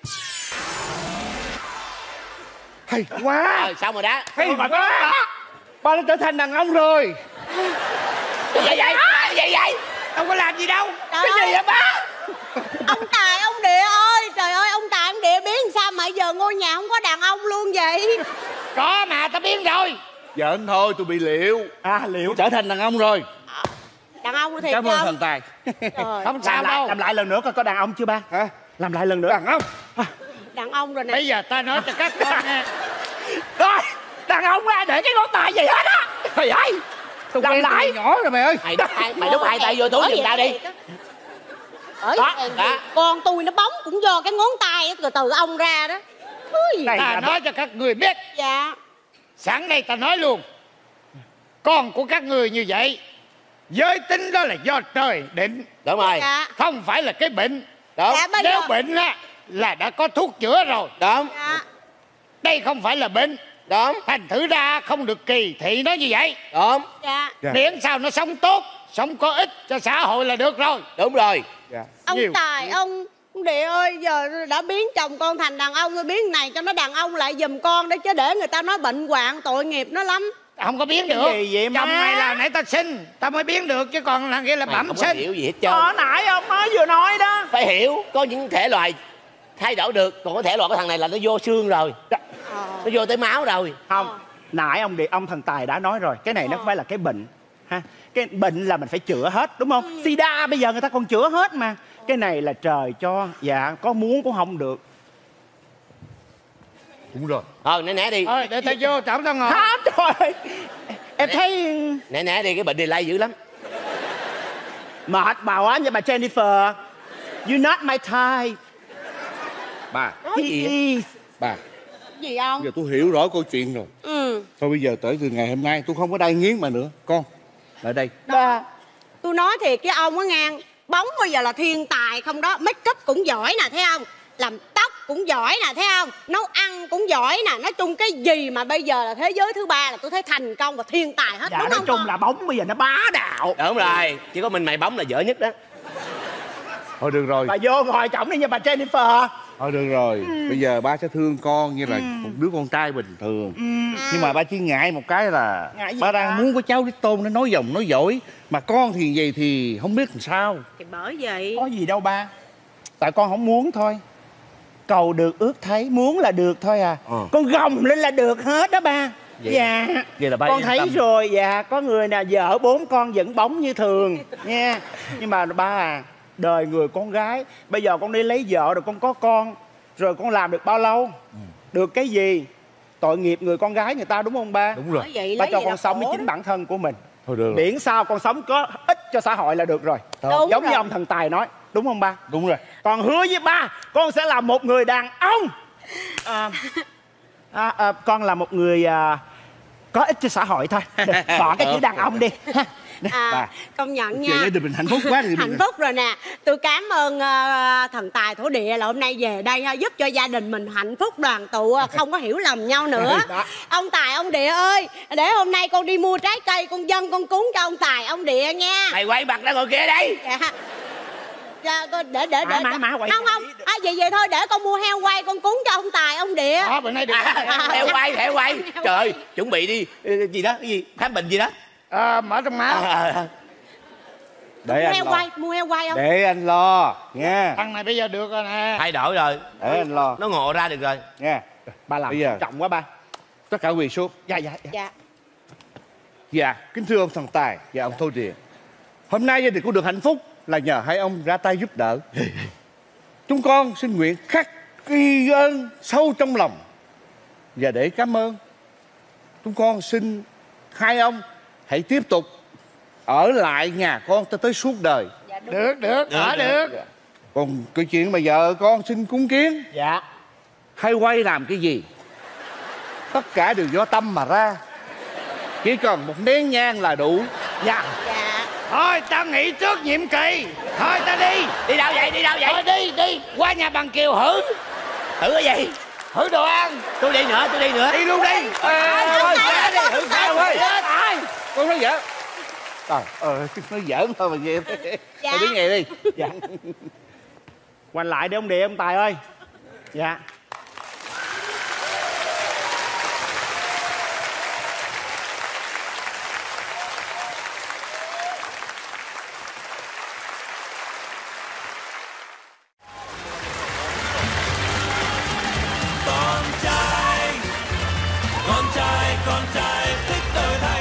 Hay quá. Rồi xong rồi đó. Hay quá. Ba đã trở thành đàn ông rồi. Vậy vậy. Đâu có làm gì đâu. Cái gì vậy ba? Ông Tài ông Địa ơi, trời ơi ông Tài ông Địa biến sao mà giờ ngôi nhà không có đàn ông luôn vậy? Có mà tao biến rồi. Giỡn thôi, tôi bị liệu. Liệu trở thành đàn ông rồi. Đàn ông thiệt Cảm ơn thần tài. Trời, Không sao đâu. Làm lại lần nữa coi có đàn ông chưa ba? Hả? Làm lại lần nữa. Đàn ông. đàn ông rồi nè. Bây giờ tao nói cho các con nghe. Rồi, đàn ông ra để cái ngón tay gì hết á. Trời ơi. Làm lại. Nhỏ rồi mày ơi. Mày đút hai tay vô túi giùm tao đi. Đó. Con tôi nó bóng cũng do cái ngón tay từ ông ra đó. Ta nói cho các người biết. Dạ. Sẵn đây ta nói luôn. Con của các người như vậy, giới tính đó là do trời định. Đúng rồi. Dạ. Không phải là cái bệnh. Đúng. Dạ, bây Nếu giờ... bệnh á là đã có thuốc chữa rồi. Đúng. Dạ. Đây không phải là bệnh. Đúng. Thành thử ra không được kỳ thị nó như vậy. Đúng. Dạ. Miễn sao nó sống tốt, sống có ích cho xã hội là được rồi. Đúng rồi. Ông Nhiều. Tài ông Địa ơi, giờ đã biến chồng con thành đàn ông rồi, biến này cho nó đàn ông lại giùm con đấy, chứ để người ta nói bệnh hoạn tội nghiệp nó lắm. Không có biến Cái được. gì vậy má? Chồng mày là nãy tao sinh, tao mới biến được, chứ còn là kia là Mày bẩm không có sinh. hiểu gì hết trơn. Nãy ông mới vừa nói đó. Phải hiểu, có những thể loài thay đổi được, còn có thể loại cái thằng này là nó vô xương rồi, nó vô tới máu rồi. Không, nãy ông thần tài đã nói rồi, cái này nó không phải là cái bệnh ha. Cái bệnh là mình phải chữa hết, đúng không? Sida bây giờ người ta còn chữa hết mà. Cái này là trời cho, dạ có muốn cũng không được. Đúng rồi. Né đi. Thôi để tao vô trọng tao ngồi. Hả, trời ơi. Em thấy Né đi, cái bệnh này lây dữ lắm. mệt bà quá nha bà Jennifer. You not my type. Bà, Nói gì vậy? Please. bà, Gì ông? giờ tôi hiểu rõ câu chuyện rồi. Thôi bây giờ tới từ ngày hôm nay tôi không có đai nghiến bà nữa. Con, lại đây. Ba, tôi nói thiệt với ông á ngang, bóng bây giờ là thiên tài không đó, make up cũng giỏi nè thấy không, làm tóc cũng giỏi nè thấy không, nấu ăn cũng giỏi nè, nói chung cái gì mà bây giờ là thế giới thứ ba là tôi thấy thành công và thiên tài hết. Dạ đúng nói không chung con? là bóng bây giờ nó bá đạo. Đúng rồi, chỉ có mình mày bóng là dở nhất đó. Thôi được rồi. Bà vô ngồi trọng đi nha bà Jennifer. Thôi được rồi. Bây giờ ba sẽ thương con như là một đứa con trai bình thường. Nhưng mà ba chỉ ngại một cái là Ngại gì ba ba? đang muốn có cháu đích tôn nó nói dòng nói dỗi. Mà con thì vậy thì không biết làm sao. Thì bởi vậy. Có gì đâu ba. Tại con không muốn thôi. Cầu được ước thấy, muốn là được thôi à. Con gồng lên là được hết đó ba. Vậy- Dạ. vậy là ba con yên thấy tâm. rồi, dạ. Có người nào vợ 4 con vẫn bóng như thường nha. Nhưng mà ba à, đời người con gái, bây giờ con đi lấy vợ rồi con có con, rồi con làm được bao lâu? Được cái gì? Tội nghiệp người con gái người ta, đúng không ba? Đúng rồi. Bởi vậy Ba lấy cho gì con là sống với khổ chính đó. bản thân của mình. Thôi được rồi. Miễn sao con sống có ích cho xã hội là được rồi. Đúng Giống như rồi. ông thần tài nói, đúng không ba? Đúng rồi. Còn hứa với ba, con sẽ là một người đàn ông. Con là một người có ích cho xã hội thôi. Bỏ cái chữ đàn ông đi. bà. Công nhận Chuyện nha. gia đình mình hạnh phúc quá thì Hạnh phúc rồi nè. Tôi cảm ơn thần tài thổ địa là hôm nay về đây giúp cho gia đình mình hạnh phúc đoàn tụ, không có hiểu lầm nhau nữa. Ông tài ông địa ơi, để hôm nay con đi mua trái cây con dâng con cúng cho ông tài ông địa nha. Mày quay mặt ra ngồi kia đây. Dạ, để quay. không vậy thôi, để con mua heo quay con cúng cho ông tài ông địa. Bữa nay được. Heo quay. Trời ơi, chuẩn bị đi gì đó, cái gì khám bệnh gì đó. Mở trong máu. Để anh lo. Mua heo quay không? Để anh lo nha. Thằng này bây giờ được rồi nè. Thay đổi rồi. Để anh lo Nó ngộ ra được rồi nha. Ba làm bây giờ trọng quá ba. tất cả quỳ xuống. Dạ, kính thưa ông thần tài và ông thổ địa, hôm nay gia đình cũng được hạnh phúc là nhờ hai ông ra tay giúp đỡ. Chúng con xin nguyện khắc ghi ơn sâu trong lòng, và để cảm ơn, chúng con xin hai ông hãy tiếp tục ở lại nhà con tới suốt đời. Được. Còn cái chuyện mà vợ con xin cúng kiến, Dạ. hay quay làm cái gì, tất cả đều do tâm mà ra. Chỉ cần một nén nhang là đủ. Dạ. Thôi tao nghỉ trước nhiệm kỳ. Thôi tao đi. Đi đâu vậy? Thôi đi. Qua nhà bằng Kiều hử. Thử cái gì? Hử đồ ăn. Tôi đi nữa. Đi luôn đi. Thử sao thôi. Con nói giỡn. Nói giỡn thôi mà gì. Thôi đứng nghe đi. Dạ. Quanh lại để ông địa ông tài ơi. Dạ. Con trai thích tôi thấy,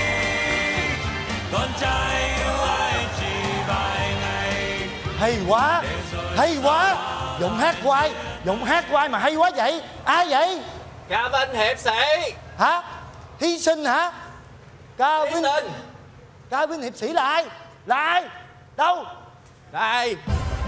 con trai yêu ai chỉ vài ngày. Hay quá, giọng hát hoài mà hay quá vậy. Ai vậy? Ca Vinh hiệp sĩ. Hả? Thí sinh hả? Thí sinh. Ca Vinh hiệp sĩ là ai? Đâu? Đây.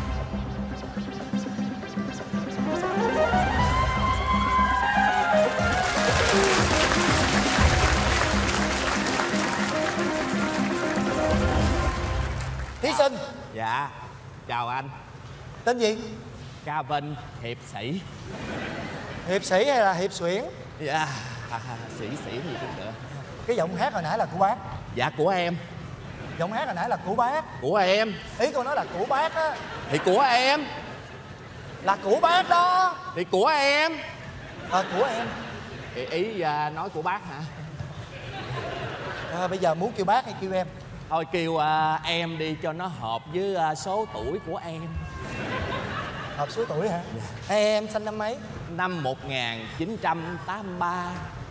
Thí sinh. Dạ, chào anh. Tên gì? Ca Vinh hiệp sĩ. Hiệp sĩ hay là hiệp xuyển? Dạ, sĩ thì cũng được. Cái giọng hát hồi nãy là của bác. Dạ, của em. Giọng hát hồi nãy là của bác. Của em. Ý cô nói là của bác á. Thì của em. Là của bác đó. Thì của em. Của em. Ý nói của bác hả? Bây giờ muốn kêu bác hay kêu em? Thôi kêu em đi cho nó hợp với số tuổi của em. Hợp số tuổi hả? Dạ. Em sinh năm mấy? Năm 1983.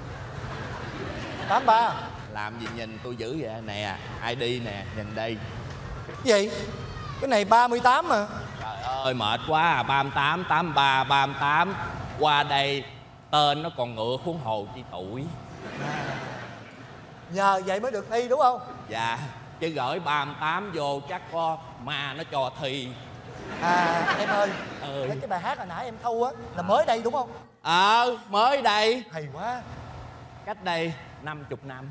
83. Làm gì nhìn tôi dữ vậy? Nè, ID nè, nhìn đây. Gì? Cái này 38 mà. Trời ơi, mệt quá à. 38, 83, 38. Qua đây tên nó còn ngựa huống hồ chi tuổi. Nhờ vậy mới được thi đúng không? Dạ, chứ gửi 38 vô chắc có ma nó cho thi. Em ơi, cái bài hát hồi nãy em thâu á là mới đây đúng không? Mới đây. Hay quá. Cách đây 50 năm.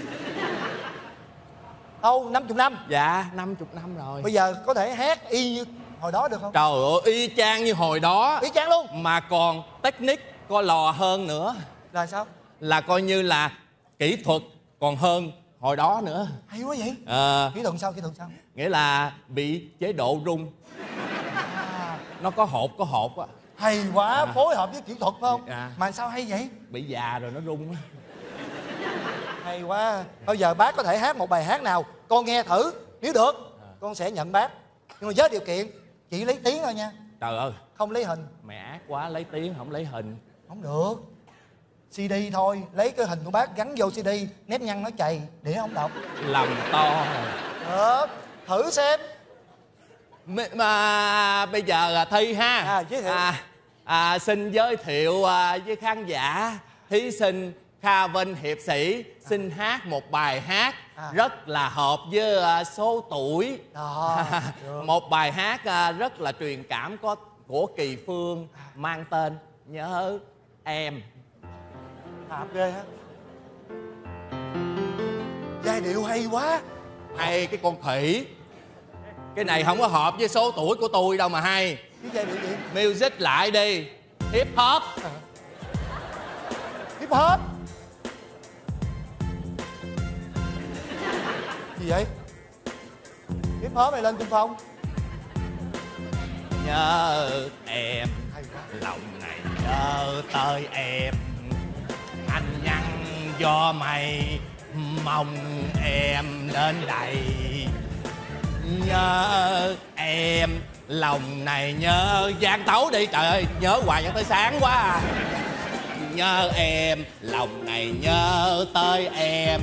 Thâu 50 năm? Dạ, 50 năm rồi. Bây giờ có thể hát y như hồi đó được không? Trời ơi, y chang như hồi đó. Y chang luôn? Mà còn technique có lò hơn nữa. Là sao? Là coi như là kỹ thuật còn hơn hồi đó nữa. Hay quá vậy. Kỹ thuật sao? Nghĩa là bị chế độ rung. Nó có hột á. Hay quá, phối hợp với kỹ thuật phải không? Dạ. Mà sao hay vậy? Bị già rồi nó rung á. Hay quá. Bây giờ bác có thể hát một bài hát nào con nghe thử. Nếu được con sẽ nhận bác. Nhưng mà với điều kiện chỉ lấy tiếng thôi nha. Trời ơi, không lấy hình. mẹ ác quá, lấy tiếng không lấy hình. Không được. CD thôi, lấy cái hình của bác gắn vô CD, nếp nhăn nó chày để không đọc. Lầm to. Thử xem. Mà bây giờ thi ha. Giới thiệu. Xin giới thiệu với khán giả, thí sinh Ca Vinh hiệp sĩ xin hát một bài hát rất là hợp với số tuổi. Một bài hát rất là truyền cảm của Kỳ Phương, mang tên Nhớ Em. Hợp ghê hả? Giai điệu hay quá. hay cái con khỉ. Cái này không có hợp với số tuổi của tôi đâu mà hay. Cái giai điệu gì? Music lại đi. Hip hop. Hip hop. Gì vậy? Hip hop này lên Cung Phong. Nhớ em, lòng này nhớ tới em. Anh nhắn cho mày, mong em đến đây. Nhớ em, lòng này nhớ. Giang tấu đi, trời ơi, nhớ hoài cho tới sáng quá à. Nhớ em, lòng này nhớ tới em.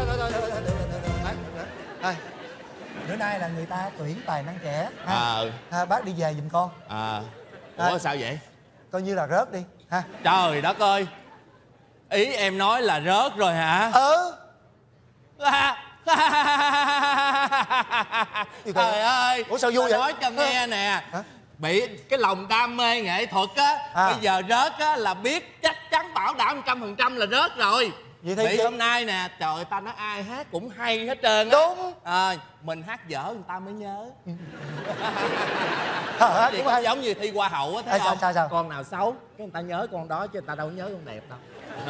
Thôi, bữa nay là người ta tuyển tài năng trẻ. Bác đi về giùm con. Ủa sao vậy? Coi như là rớt đi ha. Trời đất ơi, ý em nói là rớt rồi hả? Trời ơi. Ủa sao vui vậy? Nói cho nghe nè. Bị cái lòng đam mê nghệ thuật á, bây giờ rớt á là biết chắc chắn bảo đảm 100% là rớt rồi. Vậy thì Bị hôm nay nè, trời ta nói ai hát cũng hay hết trơn á. Đúng. Mình hát dở người ta mới nhớ. Cũng hay. Giống như thi hoa hậu á, thấy không? Sao? Con nào xấu cái người ta nhớ con đó, chứ người ta đâu nhớ con đẹp đâu.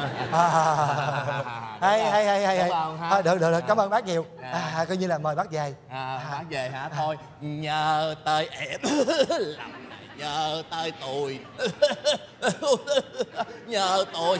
Hay. Thôi được, cảm ơn bác nhiều. Coi như là mời bác về. Bác về hả? Thôi, nhớ tới em. Lòng này nhớ tới tôi. Nhớ tôi.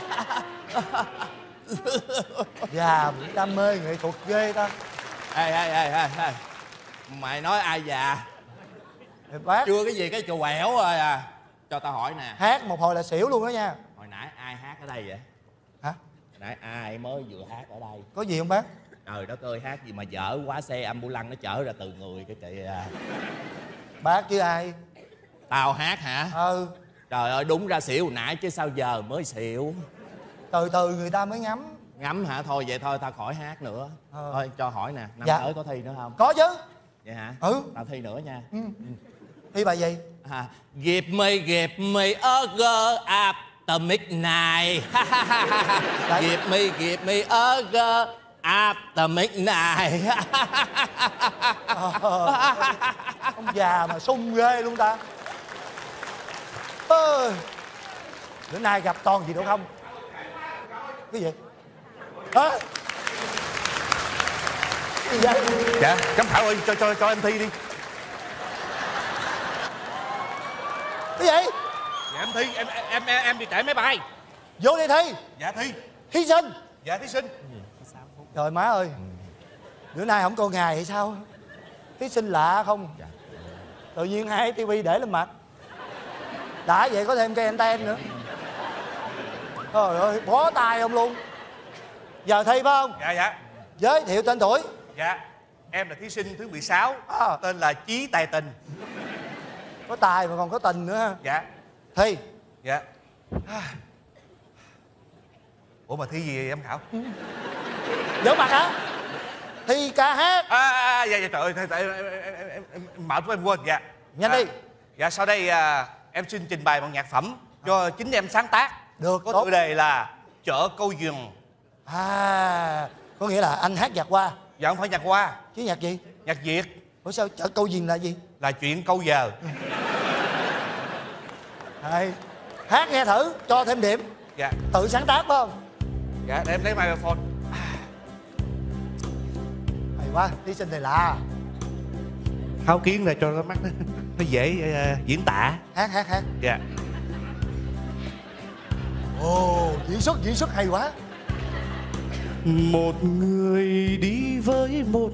Già đam mê nghệ thuật ghê ta. Ê, mày nói ai già? Bác chưa cái gì cái chù quẹo rồi à. Cho tao hỏi nè, hát một hồi là xỉu luôn đó nha. hồi nãy ai hát ở đây vậy? Hả? Hồi nãy ai mới vừa hát ở đây? Có gì không bác? Trời đất ơi, hát gì mà dở quá, xe ambulance nó chở ra từ người cái kìa. Bác chứ ai? Tao hát hả? Trời ơi, đúng ra xỉu hồi nãy chứ sao giờ mới xỉu. Từ từ người ta mới ngắm. Ngắm hả? Thôi vậy thôi, tao khỏi hát nữa. Thôi cho hỏi nè, năm tới có thi nữa không? Có chứ. Vậy hả? Tao thi nữa nha. Thi bài gì? Give me a girl after midnight. Give me a girl after midnight. Ông già mà sung ghê luôn ta. Bữa nay gặp toàn gì đâu không? Cái gì? Cái gì vậy? Dạ, giám khảo ơi, cho em thi đi. Cái gì? Dạ em thi, em đi trễ máy bay. Vô đi thi. Dạ thi. Thí sinh. Dạ thí sinh. Trời má ơi, bữa nay không có ngày hay sao? Thí sinh lạ không? Tự nhiên hai tivi để lên mặt. Đã vậy có thêm cây anten nữa. Trời ơi, bó tay không luôn. Giờ thi phải không? Dạ. Giới thiệu tên tuổi. Dạ, em là thí sinh thứ 16, tên là Chí Tài Tình. Có tài mà còn có tình nữa ha. Dạ. Thi. Dạ. Ủa mà thi gì vậy giám khảo? Giỡn mặt hả? Thi ca hát. Dạ trời ơi, em mạo em quên. Dạ. Nhanh đi. Dạ sau đây em xin trình bày một nhạc phẩm do chính em sáng tác. Được. Có tựa đề là Chợ Câu Giường. Có nghĩa là anh hát nhạc Hoa. Dạ không phải nhạc Hoa. Chứ nhạc gì? Nhạc Việt. Ủa sao Chợ Câu Giường là gì? Là chuyện câu giờ. Hát nghe thử, cho thêm điểm. Dạ. Tự sáng tác phải không? Dạ, để em lấy microphone. Hay quá, thí sinh này lạ. Tháo kiến này cho nó mắt nó dễ diễn tả. Hát. Dạ. Diễn xuất hay quá. Một người đi với một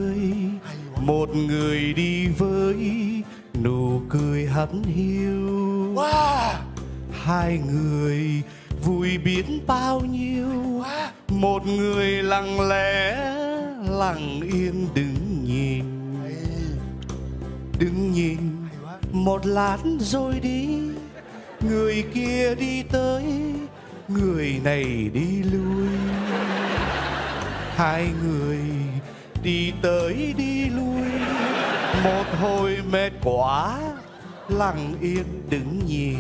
người đi với nụ cười hắt hiu. Hai người vui biết bao nhiêu. Một người lặng lẽ lặng yên đứng nhìn một lát rồi đi. Người kia đi tới, người này đi lui. Hai người đi tới đi lui. Một hồi mệt quá, lặng yên đứng nhìn.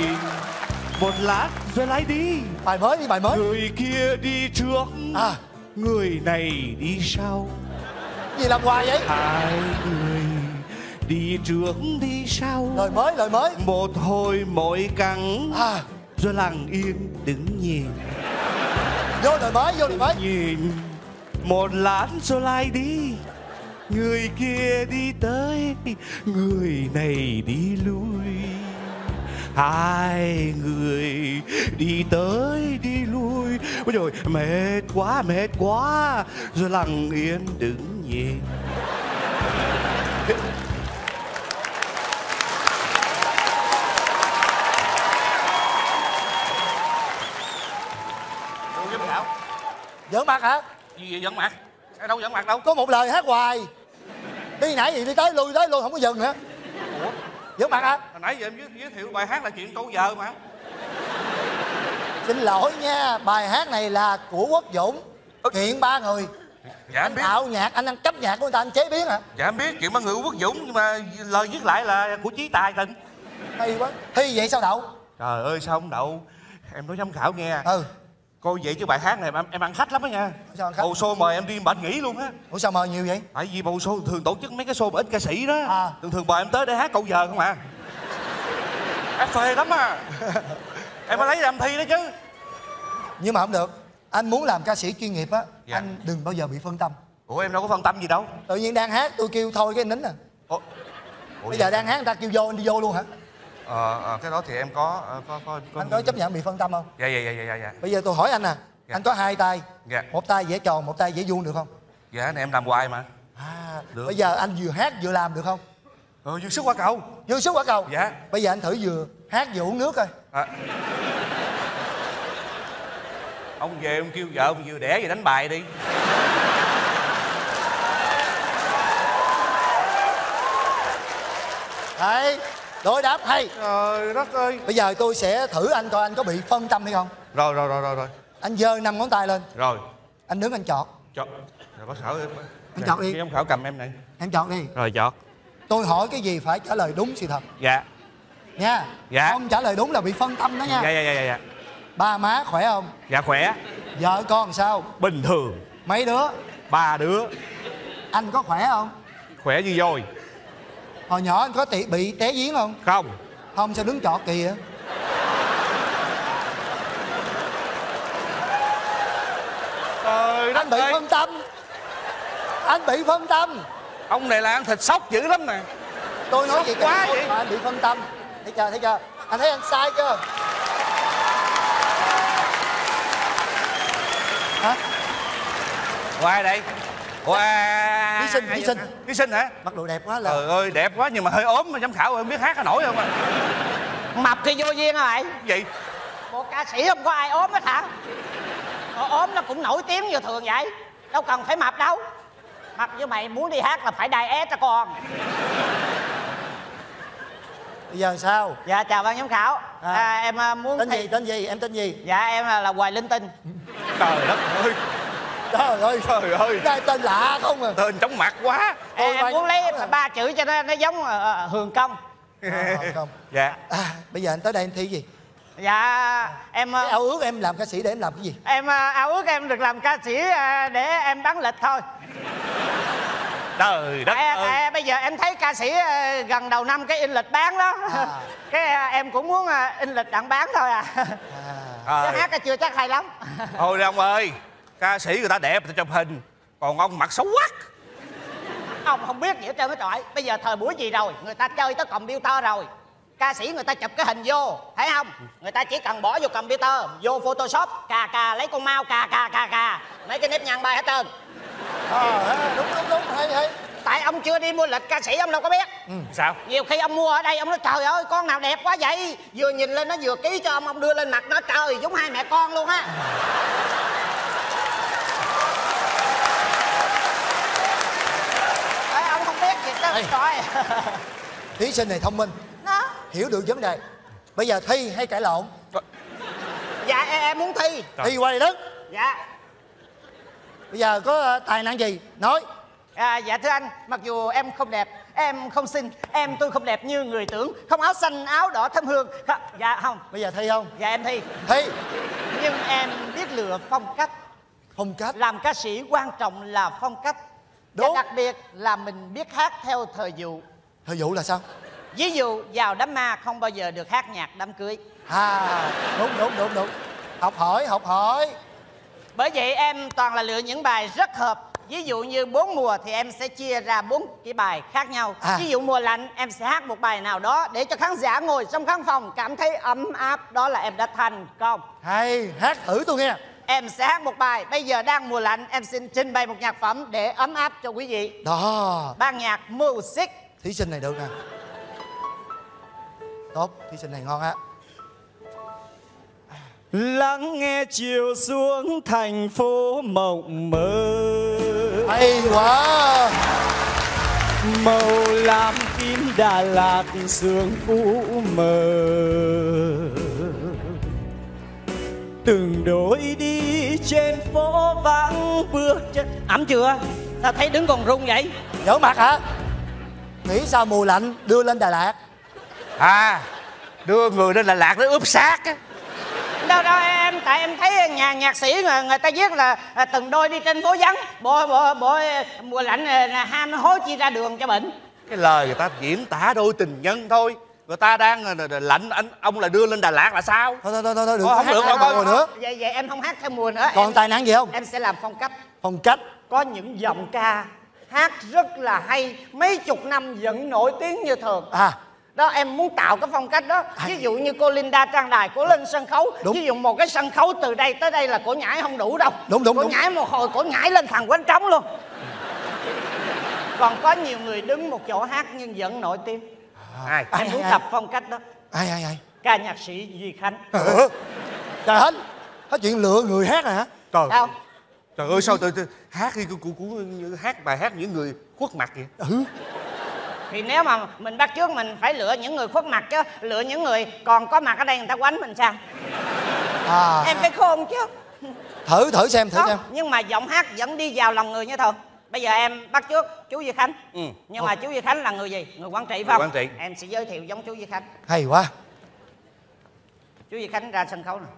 Một lát rồi lại đi. Bài mới đi, bài mới. Người kia đi trước, người này đi sau. Gì làm hoài vậy? Hai người đi trước đi sau. Lời mới. Một hồi mỗi cắn À, rồi lặng yên đứng nhìn. vô lời mới. Nhìn một lát rồi lại đi. Người kia đi tới, người này đi lui. Hai người đi tới đi lui. Ôi trời, mệt quá. Rồi lặng yên đứng nhìn. Giám khảo. Giỡn mặt hả? Gì vậy giận mặt? Đâu giận mặt đâu. Có một lời hát hoài. Đi nãy gì đi tới lui không có dừng nữa. Ủa? Giỡn mặt hả? Hồi nãy giờ em giới thiệu bài hát là chuyện câu giờ mà. Xin lỗi nha, bài hát này là của Quốc Dũng. Chuyện ba người. Dạ Anh tạo nhạc, anh ăn cắp nhạc của người ta, anh chế biến hả? Dạ em biết chuyện ba người của Quốc Dũng, nhưng mà lời viết lại là của Chí Tài Tình. Hay quá. Thi vậy sao đậu? Trời ơi sao không đậu. Em nói giám khảo nghe. Ừ. Coi vậy chứ bài hát này em ăn khách lắm đó nha. Sao ăn khách? Bầu show mời em đi bệnh nghỉ luôn á. Ủa sao mời nhiều vậy? Tại vì bầu show thường tổ chức mấy cái show mà ít ca sĩ đó. À. Thường mời em tới để hát câu giờ không à. Em phê lắm à. Em mới lấy ra em thi đó chứ. Nhưng mà không được. Anh muốn làm ca sĩ chuyên nghiệp á. Dạ. Anh đừng bao giờ bị phân tâm. Ủa em đâu có phân tâm gì đâu. Tự nhiên đang hát tôi kêu thôi cái anh nín à. Ủa Bây giờ đang hát người ta kêu vô anh đi vô luôn hả? cái đó thì em có Anh có chấp nhận bị phân tâm không? Dạ. Bây giờ tôi hỏi anh nè. Dạ. Anh có hai tay. Dạ. Một tay vẽ tròn, một tay vẽ vuông được không? Dạ này em làm hoài mà. À, được. bây giờ anh vừa hát vừa làm được không? Dư sức quả cầu. Vừa xuất quả cầu. Dạ. Bây giờ anh thử vừa hát vừa uống nước coi. Ông về ông kêu vợ ông vừa đẻ về đánh bài đi. Đấy, đối đáp hay. Trời đất ơi. Bây giờ tôi sẽ thử anh coi anh có bị phân tâm hay không. Rồi. Anh giơ 5 ngón tay lên. Rồi. Anh đứng anh chọt. Chọt. Rồi bác Khảo em. Anh chọt đi. Giám khảo cầm em này. Em chọt đi. Rồi chọt. Tôi hỏi cái gì phải trả lời đúng sự thật. Dạ. Nha. Dạ. Không trả lời đúng là bị phân tâm đó nha. Dạ. Ba má khỏe không? Dạ khỏe. Vợ con sao? Bình thường. Mấy đứa? 3 đứa. Anh có khỏe không? Khỏe như voi. Hồi nhỏ anh có bị té giếng không? Không. Không sao đứng chọt kìa. Trời đất Anh bị ơi. phân tâm. Anh bị phân tâm. Ông này là ăn thịt sóc dữ lắm nè. Tôi nói gì quá cái vậy? mà anh bị phân tâm. Thấy chưa? Anh thấy anh sai chưa? Hả? Ủa ai đây? Ủa Thí sinh hả? Mặc đồ đẹp quá là. Trời ơi đẹp quá nhưng mà hơi ốm mà giám khảo ơi, không biết hát có nổi không à? Mập thì vô duyên hả mày? Gì? Một ca sĩ không có ai ốm hết hả? Ốm nó cũng nổi tiếng như thường vậy. Đâu cần phải mập đâu. Mập như mày muốn đi hát là phải diet cho con. Bây giờ sao? Dạ chào ban giám khảo. Em muốn Tên gì? Em tên gì? Dạ em là Hoài Linh Tinh. Trời đất ơi. Trời ơi. Cái tên lạ không à. Tên chóng mặt quá. Em muốn lấy 3 chữ cho nó giống Hường Công. Không. Dạ. Bây giờ anh tới đây em thi gì? Dạ em Cái ao ước em làm ca sĩ để em làm cái gì? em ao ước em được làm ca sĩ để em bán lịch thôi. Trời đất ơi. Bây giờ em thấy ca sĩ gần đầu năm cái in lịch bán đó. Cái em cũng muốn in lịch đặng bán thôi à. Chứ hát chưa chắc hay lắm. Thôi đi ông ơi. Ca sĩ người ta đẹp người ta chụp hình. Còn ông mặt xấu quắc. Ông không biết gì hết trơn á trời. Bây giờ thời buổi gì rồi, người ta chơi tới computer rồi. Ca sĩ người ta chụp cái hình vô, thấy không? Người ta chỉ cần bỏ vô computer, vô Photoshop, cà lấy con mouse cà mấy cái nếp nhăn bay hết trơn. Đúng hay. Tại ông chưa đi mua lịch ca sĩ ông đâu có biết. Sao? Nhiều khi ông mua ở đây ông nói trời ơi con nào đẹp quá vậy. Vừa nhìn lên nó vừa ký cho ông đưa lên mặt nó trời giống hai mẹ con luôn á. Ông không biết gì đó trời. Thí sinh này thông minh. Đó. Hiểu được vấn đề. Bây giờ thi hay cãi lộn? Dạ em muốn thi. Thi qua đây đứng. Dạ. Bây giờ có tài năng gì? Nói. Dạ thưa anh, mặc dù em không đẹp, em không xinh, tôi không đẹp như người tưởng, không áo xanh, áo đỏ thơm hương. Dạ không. Bây giờ thi không? Dạ em thi. Thi. Nhưng em biết lựa phong cách. Phong cách. Làm ca sĩ quan trọng là phong cách. Đúng. Và đặc biệt là mình biết hát theo thời vụ. Thời vụ là sao? Ví dụ vào đám ma không bao giờ được hát nhạc đám cưới. Đúng. Học hỏi. Bởi vậy em toàn là lựa những bài rất hợp. Ví dụ như 4 mùa thì em sẽ chia ra 4 cái bài khác nhau. Ví dụ mùa lạnh em sẽ hát một bài nào đó để cho khán giả ngồi trong khán phòng cảm thấy ấm áp. Đó là em đã thành công. Hay, hát thử tôi nghe. Em sẽ hát một bài. Bây giờ đang mùa lạnh, em xin trình bày một nhạc phẩm để ấm áp cho quý vị. Đó. Ban nhạc Music. Thí sinh này được nè. Tốt, thí sinh này ngon á. Lắng nghe chiều xuống thành phố mộng mơ. Hay quá. Màu lam tím Đà Lạt sương phủ mờ. Từng đôi đi trên phố vắng bước chân. Ấm chưa? Sao thấy đứng còn run vậy? Giỡn mặt hả? Nghĩ sao mùa lạnh đưa lên Đà Lạt? À, đưa người lên Đà Lạt nó ướp xác á. Đâu em, tại em thấy nhà nhạc sĩ người ta viết là từng đôi đi trên phố vắng. Bộ mùa lạnh ham nó hối chi ra đường cho bệnh. Cái lời người ta diễn tả đôi tình nhân thôi. Người ta đang lạnh, ông là đưa lên Đà Lạt là sao? Thôi đừng không hát được mùa nữa. Vậy em không hát theo mùa nữa. Còn tài năng gì không? Em sẽ làm phong cách. Phong cách. Có những giọng ca hát rất là hay, mấy chục năm vẫn nổi tiếng như thường. Đó, em muốn tạo cái phong cách đó. Ví dụ như cô Linda Trang Đài, cô lên sân khấu. Ví dụ một cái sân khấu từ đây tới đây là cổ nhảy không đủ đâu. Cổ nhảy một hồi, cổ nhảy lên thằng quánh trống luôn. Còn có nhiều người đứng một chỗ hát nhưng vẫn nổi tiếng. Em muốn tập phong cách đó. Ai? Ca nhạc sĩ Duy Khánh. Trời hết. Có chuyện lựa người hát rồi hả? Trời ơi, sao tôi hát đi hát bài hát những người khuất mặt vậy? Thì nếu mà mình bắt chước mình phải lựa những người khuất mặt chứ. Lựa những người còn có mặt ở đây người ta quánh mình sao? Em phải khôn chứ. Thử xem. Nhưng mà giọng hát vẫn đi vào lòng người như thường. Bây giờ em bắt chước chú Duy Khánh. Nhưng mà chú Duy Khánh là người gì? Người Quảng Trị phải không? Quảng Trị. Em sẽ giới thiệu giống chú Duy Khánh. Hay quá. Chú Duy Khánh ra sân khấu nè.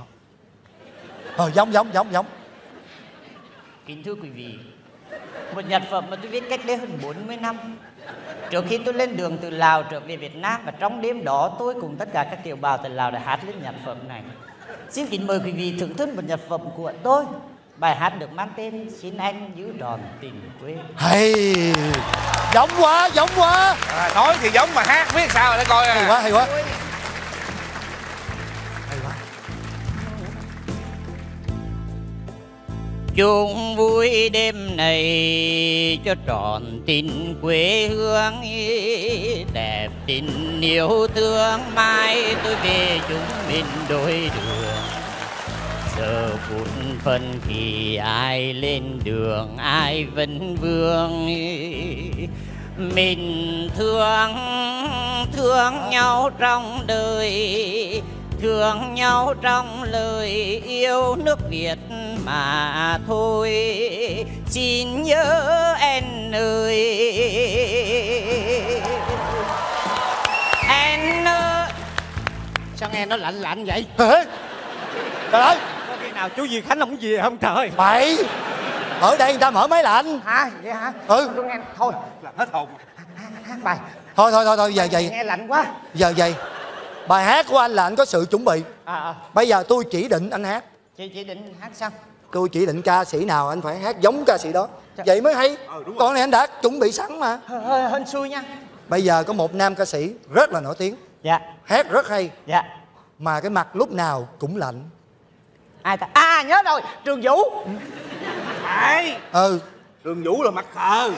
Giống. Kính thưa quý vị, một nhạc phẩm mà tôi viết cách đây hơn 40 năm. Trước khi tôi lên đường từ Lào trở về Việt Nam, và trong đêm đó tôi cùng tất cả các kiều bào từ Lào đã hát lên nhạc phẩm này. Xin kính mời quý vị thưởng thức một nhạc phẩm của tôi. Bài hát được mang tên Xin Anh Giữ Đòn Tình Quê. Hay. Giống quá. Nói thì giống mà hát biết sao rồi để coi. Hay quá. Chung vui đêm này cho trọn tình quê hương, đẹp tình yêu thương mai tôi về chúng mình đôi đường. Giờ phút phân thì ai lên đường ai vẫn vương, mình thương nhau trong đời, thương nhau trong lời yêu nước Việt mà thôi. Xin nhớ em ơi, em ơi. Sao nghe nó lạnh vậy? Trời ơi, có khi nào chú Duy Khánh không về không trời? Bậy, ở đây người ta mở máy lạnh. Hả? Vậy hả? Tôi nghe thôi làm hết hồn. hát bài. Thôi giờ vậy. Nghe lạnh quá. Giờ vậy. Bài hát của anh là anh có sự chuẩn bị. Bây giờ tôi chỉ định anh hát. Chị định hát sao? Tôi chỉ định ca sĩ nào anh phải hát giống ca sĩ đó. Vậy mới hay. Còn này anh đã chuẩn bị sẵn mà. Hơi hên xui nha. Bây giờ có một nam ca sĩ rất là nổi tiếng. Dạ. Hát rất hay. Dạ. Mà cái mặt lúc nào cũng lạnh. Ai ta? À nhớ rồi, Trường Vũ. Phải. Trường Vũ là mặt khờ.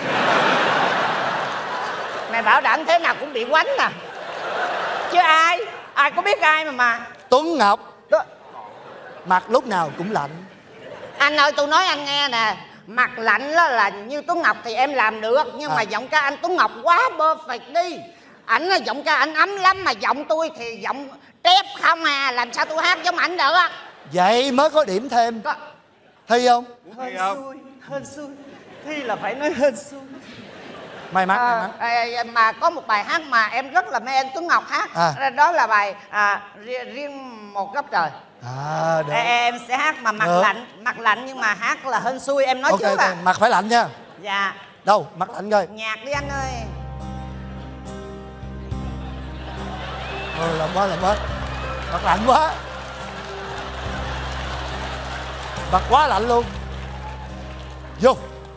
Mày bảo đảm thế nào cũng bị quánh nè. Chứ ai có biết ai mà. Tuấn Ngọc đó. Mặt lúc nào cũng lạnh. Anh ơi, tôi nói anh nghe nè, mặt lạnh đó là như Tuấn Ngọc thì em làm được. Nhưng mà giọng ca anh Tuấn Ngọc quá perfect đi. Ảnh là giọng ca anh ấm lắm, mà giọng tôi thì giọng trép không à. Làm sao tôi hát giống ảnh được á. Vậy mới có điểm thêm. Thi không? Hên xui. Thi là phải nói hên xui. May mắn. Mà có một bài hát mà em rất là mê anh Tuấn Ngọc hát. Đó là bài riêng một góc trời. Được. Em sẽ hát hát mà mặt lạnh nhưng mà hát là hên xui, em nói trước à. Mặt phải lạnh nha. Dạ. Đâu, mặt lạnh coi. Nhạc đi anh ơi. Làm quá. Mặt lạnh quá. Mặt quá lạnh luôn. Vô.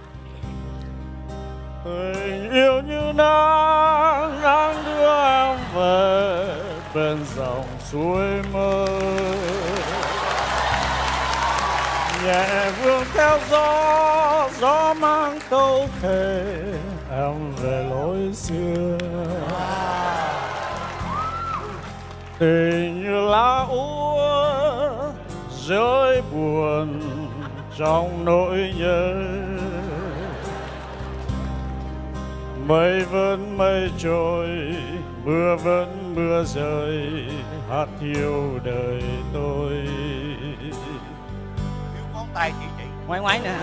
Tình yêu như nắng đưa em về bên dòng suối mơ, nhẹ vương theo gió mang câu thề em về lối xưa. Tình như lá úa rơi buồn trong nỗi nhớ, mây vẫn mây trôi, mưa vẫn mưa rơi, hát thiêu đời tôi. Thiếu ngón tay chị. Ngoại nè.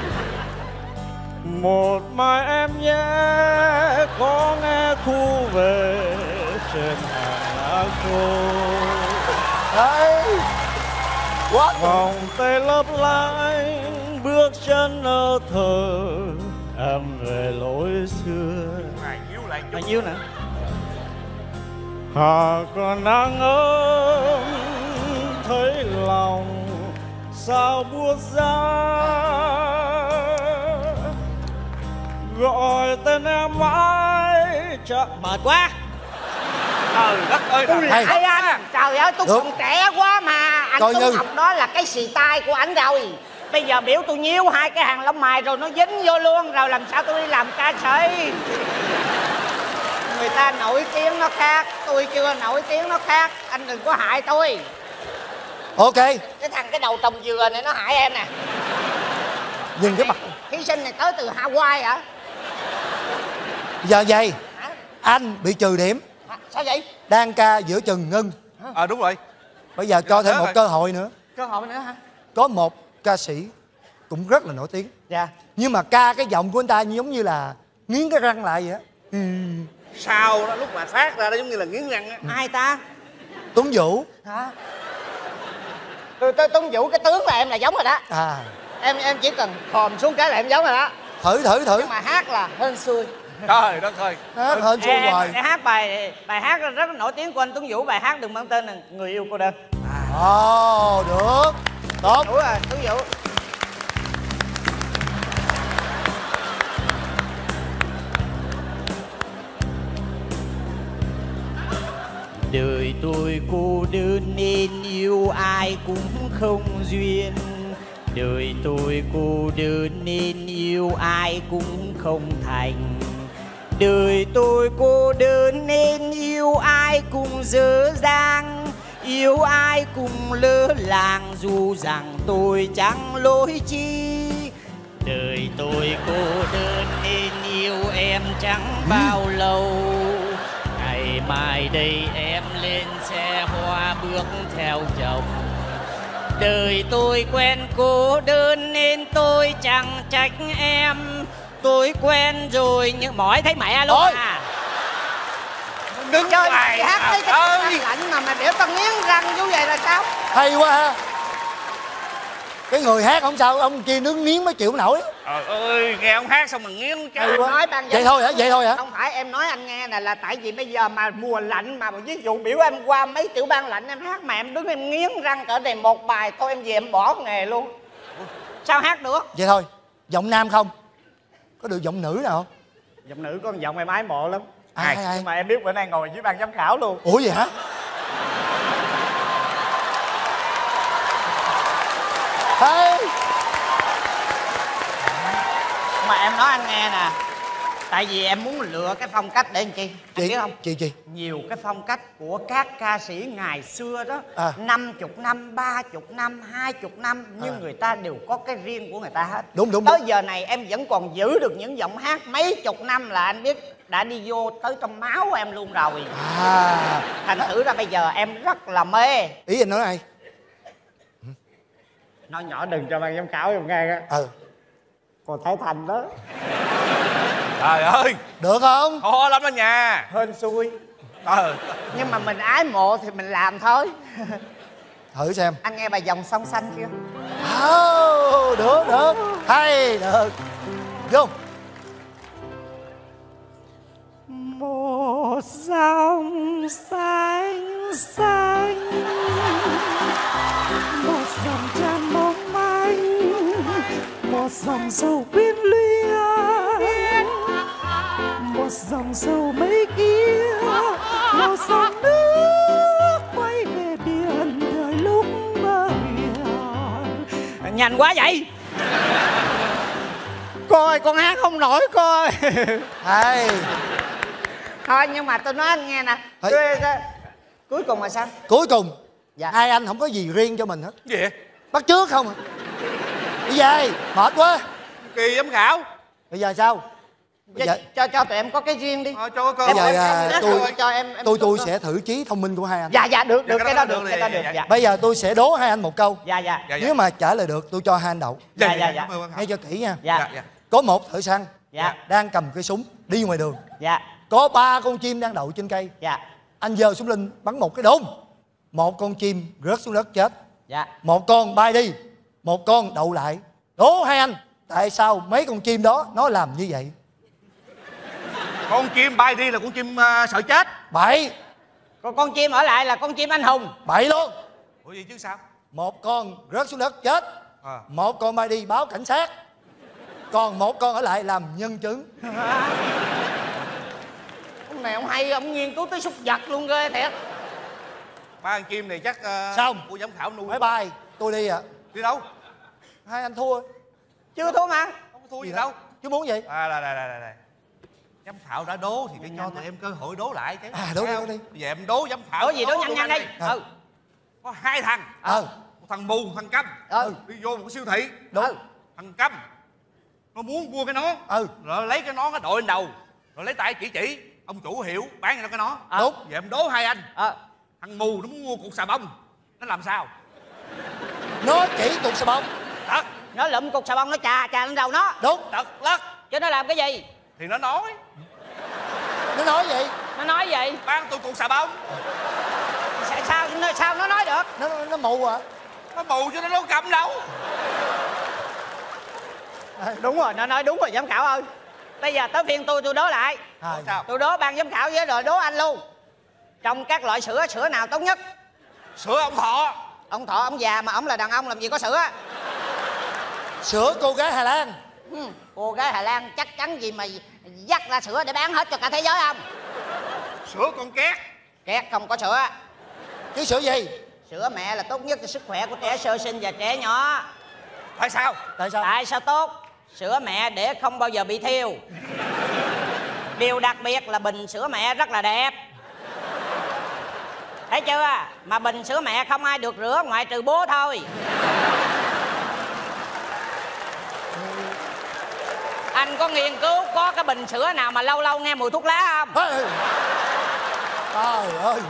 Một mai em nhé có nghe thu về trên hàng lá khô. Đấy. Quá. Vòng tay lấp lánh bước chân ơ thờ em về lối xưa. Mà nhiêu nè. Hà còn nắng ấm thấy lòng sao buốt giá, gọi tên em mãi chẳng Mệt quá. Trời đất ơi. Hay anh, trời ơi tôi còn trẻ quá mà. Anh Tuấn học đó là cái xì tai của anh rồi. Bây giờ biểu tôi nhíu hai cái hàng lông mày rồi nó dính vô luôn, rồi làm sao tôi đi làm ca sĩ. Người ta nổi tiếng nó khác, tôi chưa nổi tiếng nó khác. Anh đừng có hại tôi. Ok. Cái thằng cái đầu trồng dừa này nó hại em nè. Nhìn cái mặt. Thí sinh này tới từ Hawaii hả? Giờ vậy anh bị trừ điểm. Sao vậy? Đang ca giữa chừng ngưng. Đúng rồi. Bây giờ cho thêm một cơ hội nữa. Cơ hội nữa hả? Có một ca sĩ cũng rất là nổi tiếng. Dạ. Nhưng mà ca cái giọng của anh ta giống như là nghiến cái răng lại vậy á. Sau đó lúc mà phát ra nó giống như là nghiến răng á. Ai ta? Tuấn Vũ. Hả? Tuấn Vũ cái tướng là em là giống rồi đó. À. Em chỉ cần khòm xuống cái là em giống rồi đó. Thử. Nhưng mà hát là hên xui. Trời đất ơi. Hát hên xui hoài. Em hát bài hát rất là nổi tiếng của anh Tuấn Vũ. Bài hát đừng mang tên là Người Yêu Cô Đơn. Ồ, được. Tốt. Đúng rồi, Tuấn Vũ. Đời tôi cô đơn nên yêu ai cũng không duyên. Đời tôi cô đơn nên yêu ai cũng không thành. Đời tôi cô đơn nên yêu ai cũng dở dang. Yêu ai cũng lỡ làng dù rằng tôi chẳng lỗi chi. Đời tôi cô đơn nên yêu em chẳng bao lâu. Ngày mai đây em lên xe hoa bước theo chồng. Đời tôi quen cô đơn nên tôi chẳng trách em. Tôi quen rồi nhưng mỏi thấy mẹ luôn à. Đứng chơi hát thấy cái răng lạnh mà biểu tao nghiến răng như vậy là sao? Hay quá ha. Cái người hát không sao, ông kia nướng nghiến mới chịu nổi. Trời ơi, nghe ông hát xong mà nghiến Em nói ban vậy thôi hả? Vậy thôi hả? Không phải, em nói anh nghe nè, là tại vì bây giờ mà mùa lạnh mà ví dụ biểu em qua mấy tiểu bang lạnh em hát mà em đứng em nghiến răng cỡ này một bài thôi em về em bỏ nghề luôn. Sao hát được? Vậy thôi, giọng nam không? Có được giọng nữ nào không? Giọng nữ có giọng em ái mộ lắm. Ai? Nhưng mà em biết bữa nay ngồi dưới ban giám khảo luôn. Ủa vậy hả? Hey. Mà em nói anh nghe nè, tại vì em muốn lựa cái phong cách để làm chi? Anh biết không? Chị nhiều cái phong cách của các ca sĩ ngày xưa đó, 50 năm, 30 năm, 20 năm, nhưng người ta đều có cái riêng của người ta hết. Đúng. Tới giờ này em vẫn còn giữ được những giọng hát mấy chục năm là anh biết đã đi vô tới trong máu của em luôn rồi. Thành thử ra bây giờ em rất là mê. Ý anh nói ai? Nói nhỏ đừng cho ban giám khảo em nghe á. Còn Thái Thành đó. Trời ơi. Được không? Khó lắm đó nha. Hên xui. Nhưng mà mình ái mộ thì mình làm thôi. Thử xem. Anh nghe bài Dòng Sông Xanh chưa? Được, hay, được. Vô. Một dòng xanh xanh, một dòng tràn mong manh, một dòng sâu quyến luyến, một dòng sâu mấy kia, một dòng nước quay về biển thời lúc mơ hiền. Nhanh quá vậy. Cô ơi, con hát không nổi cô ơi. Hay. Thôi nhưng mà tôi nói anh nghe nè. Cuối cùng là sao? Cuối cùng dạ. hai anh không có gì riêng cho mình hết. Gì vậy? Bắt chước không à? Đi về, mệt quá. Kỳ giám khảo. Bây giờ sao? Bây giờ... cho tụi em có cái riêng đi. Cho cơ. Bây giờ tôi cho sẽ thử trí thông minh của hai anh. Dạ được, cái đó được. Dạ. Bây giờ tôi sẽ đố hai anh một câu. Dạ. Nếu mà trả lời được tôi cho hai anh đậu. Dạ. Nghe cho kỹ nha. Dạ. Có một thợ săn Dạ. đang cầm cây súng đi ngoài đường. Dạ. Có 3 con chim đang đậu trên cây. Dạ. Anh giơ súng lên bắn một cái đôn. Một con chim rớt xuống đất chết. Dạ. Một con bay đi, một con đậu lại. Đố hai anh tại sao mấy con chim đó nó làm như vậy? Con chim bay đi là con chim sợ chết. Bậy. Còn con chim ở lại là con chim anh hùng. Bậy luôn. Ủa gì chứ sao? Một con rớt xuống đất chết. Một con bay đi báo cảnh sát. Còn một con ở lại làm nhân chứng. Ông này ông hay, ông nghiên cứu tới súc vật luôn ghê thiệt. Ba con chim này chắc xong của giám khảo nuôi. Bye bye, tôi đi ạ. Đi đâu? Hai anh thua. Chưa thua mà. Không có thua gì đâu. Chứ muốn gì? Đây. Giám khảo đã đố thì phải cho tụi em cơ hội đố lại chứ. Đố đi. Bây giờ em đố giám khảo. Đố gì đố nhanh đi. Có hai thằng. Một thằng mù, một thằng câm. Đi vô một cái siêu thị. Thằng câm nó muốn mua cái nón. Rồi lấy cái nón nó đội lên đầu. Rồi lấy tay chỉ. Ông chủ hiểu bán cho nó cái nón. Đúng. Giờ em đố hai anh. Thằng mù nó muốn mua cục xà bông. Nó làm sao? Nó chỉ cục xà bông. Thật. Nó lụm cục xà bông nó chà lên đầu nó. Đúng. Thật lắc. Chứ nó làm cái gì? Thì nó nói. Nó nói gì? Nó nói gì? Bán tôi cục xà bông. Sao nó nói được? Nó mù à? Nó mù chứ nó đâu cầm đâu. Đúng rồi, nó nói đúng rồi giám khảo ơi. Bây giờ tới phiên tôi đố lại. Sao? Tôi đố ban giám khảo với rồi đố anh luôn. Trong các loại sữa nào tốt nhất? Sữa ông Thọ. Ông Thọ ông già mà ông là đàn ông làm gì có sữa? Sữa cô gái Hà Lan. Cô gái Hà Lan chắc chắn gì mà dắt ra sữa để bán hết cho cả thế giới không? Sữa con két. Két không có sữa. Chứ sữa gì? Sữa mẹ là tốt nhất cho sức khỏe của trẻ sơ sinh và trẻ nhỏ. Tại sao? Tại sao tốt? Sữa mẹ để không bao giờ bị thiêu. Điều đặc biệt là bình sữa mẹ rất là đẹp. Thấy chưa? Mà bình sữa mẹ không ai được rửa ngoại trừ bố thôi. Anh có nghiên cứu có cái bình sữa nào mà lâu lâu nghe mùi thuốc lá không? Trời ơi.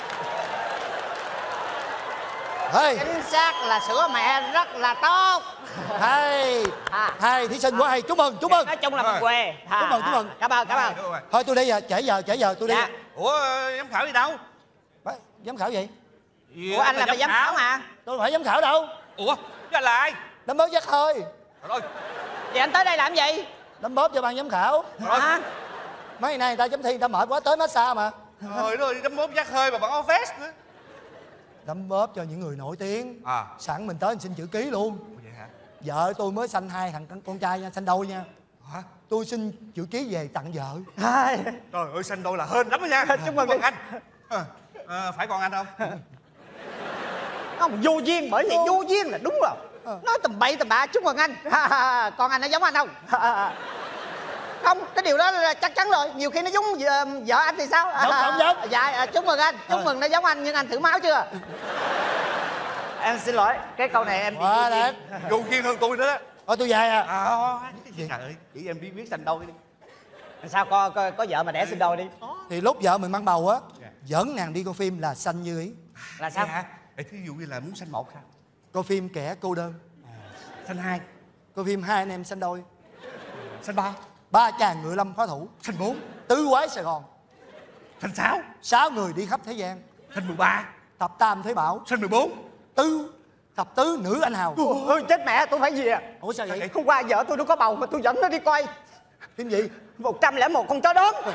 Chính xác là sữa mẹ rất là tốt. Hai thí sinh quá hay. Chúc mừng. Nói chung là mình quê. Chúc mừng. Cảm ơn. Thôi tôi đi à, trễ giờ tôi đi. Ủa giám khảo đi đâu? Giám khảo gì? Ủa anh là giám khảo mà. Tôi không phải giám khảo đâu. Ủa chứ anh là ai? Đấm bóp dắt hơi. Trời ơi. Vậy anh tới đây làm gì? Đấm bóp cho ban giám khảo. Hả? Mấy ngày nay người ta chấm thi người ta mệt quá tới massage mà. Trời ơi, đấm bóp dắt hơi mà bằng áo vest nữa. Đấm bóp cho những người nổi tiếng. Sẵn mình tới mình xin chữ ký luôn. Vậy hả? Vợ tôi mới sanh 2 thằng con trai nha, sanh đôi nha. Hả? Tôi xin chữ ký về tặng vợ. Trời ơi, sanh đôi là hên lắm đó nha. Chúc mừng anh. Phải con anh không? Không, vô duyên, bởi vì vô duyên là đúng rồi. Nói tầm bậy tầm bạ. Chúc mừng anh. Con anh nó giống anh không? Không, cái điều đó là chắc chắn rồi. Nhiều khi nó giống vợ anh thì sao? Không giống. Dạ, chúc mừng anh. Chúc mừng nó giống anh, nhưng anh thử máu chưa? Em xin lỗi, cái câu này em đẹp. Vô duyên hơn tôi nữa đó. Thôi tôi về à. Trời ơi, chỉ em đi biết sanh đôi đi. Sao có vợ mà đẻ sinh đôi đi. Thì lúc vợ mình mang bầu á, dẫn nàng đi coi phim là sanh như ý. Là sao? Thí dụ như là muốn sanh một sao? Coi phim Kẻ Cô Đơn. Sanh hai. Coi phim Hai Anh Em Sanh Đôi. Sanh ba. Ba Chàng Ngựa Lâm Phá Thủ. Sanh bốn. Tứ Quái Sài Gòn. Sanh sáu. 6 người đi khắp thế gian. Sanh 13. Thập Tam Thế Bảo. Sanh 14. Thập tứ nữ anh hào. Ôi chết mẹ, tôi phải gì à? Ủa sao vậy? Hôm qua vợ tôi nó có bầu mà tôi dẫn nó đi coi phim gì? 101 con chó đớn.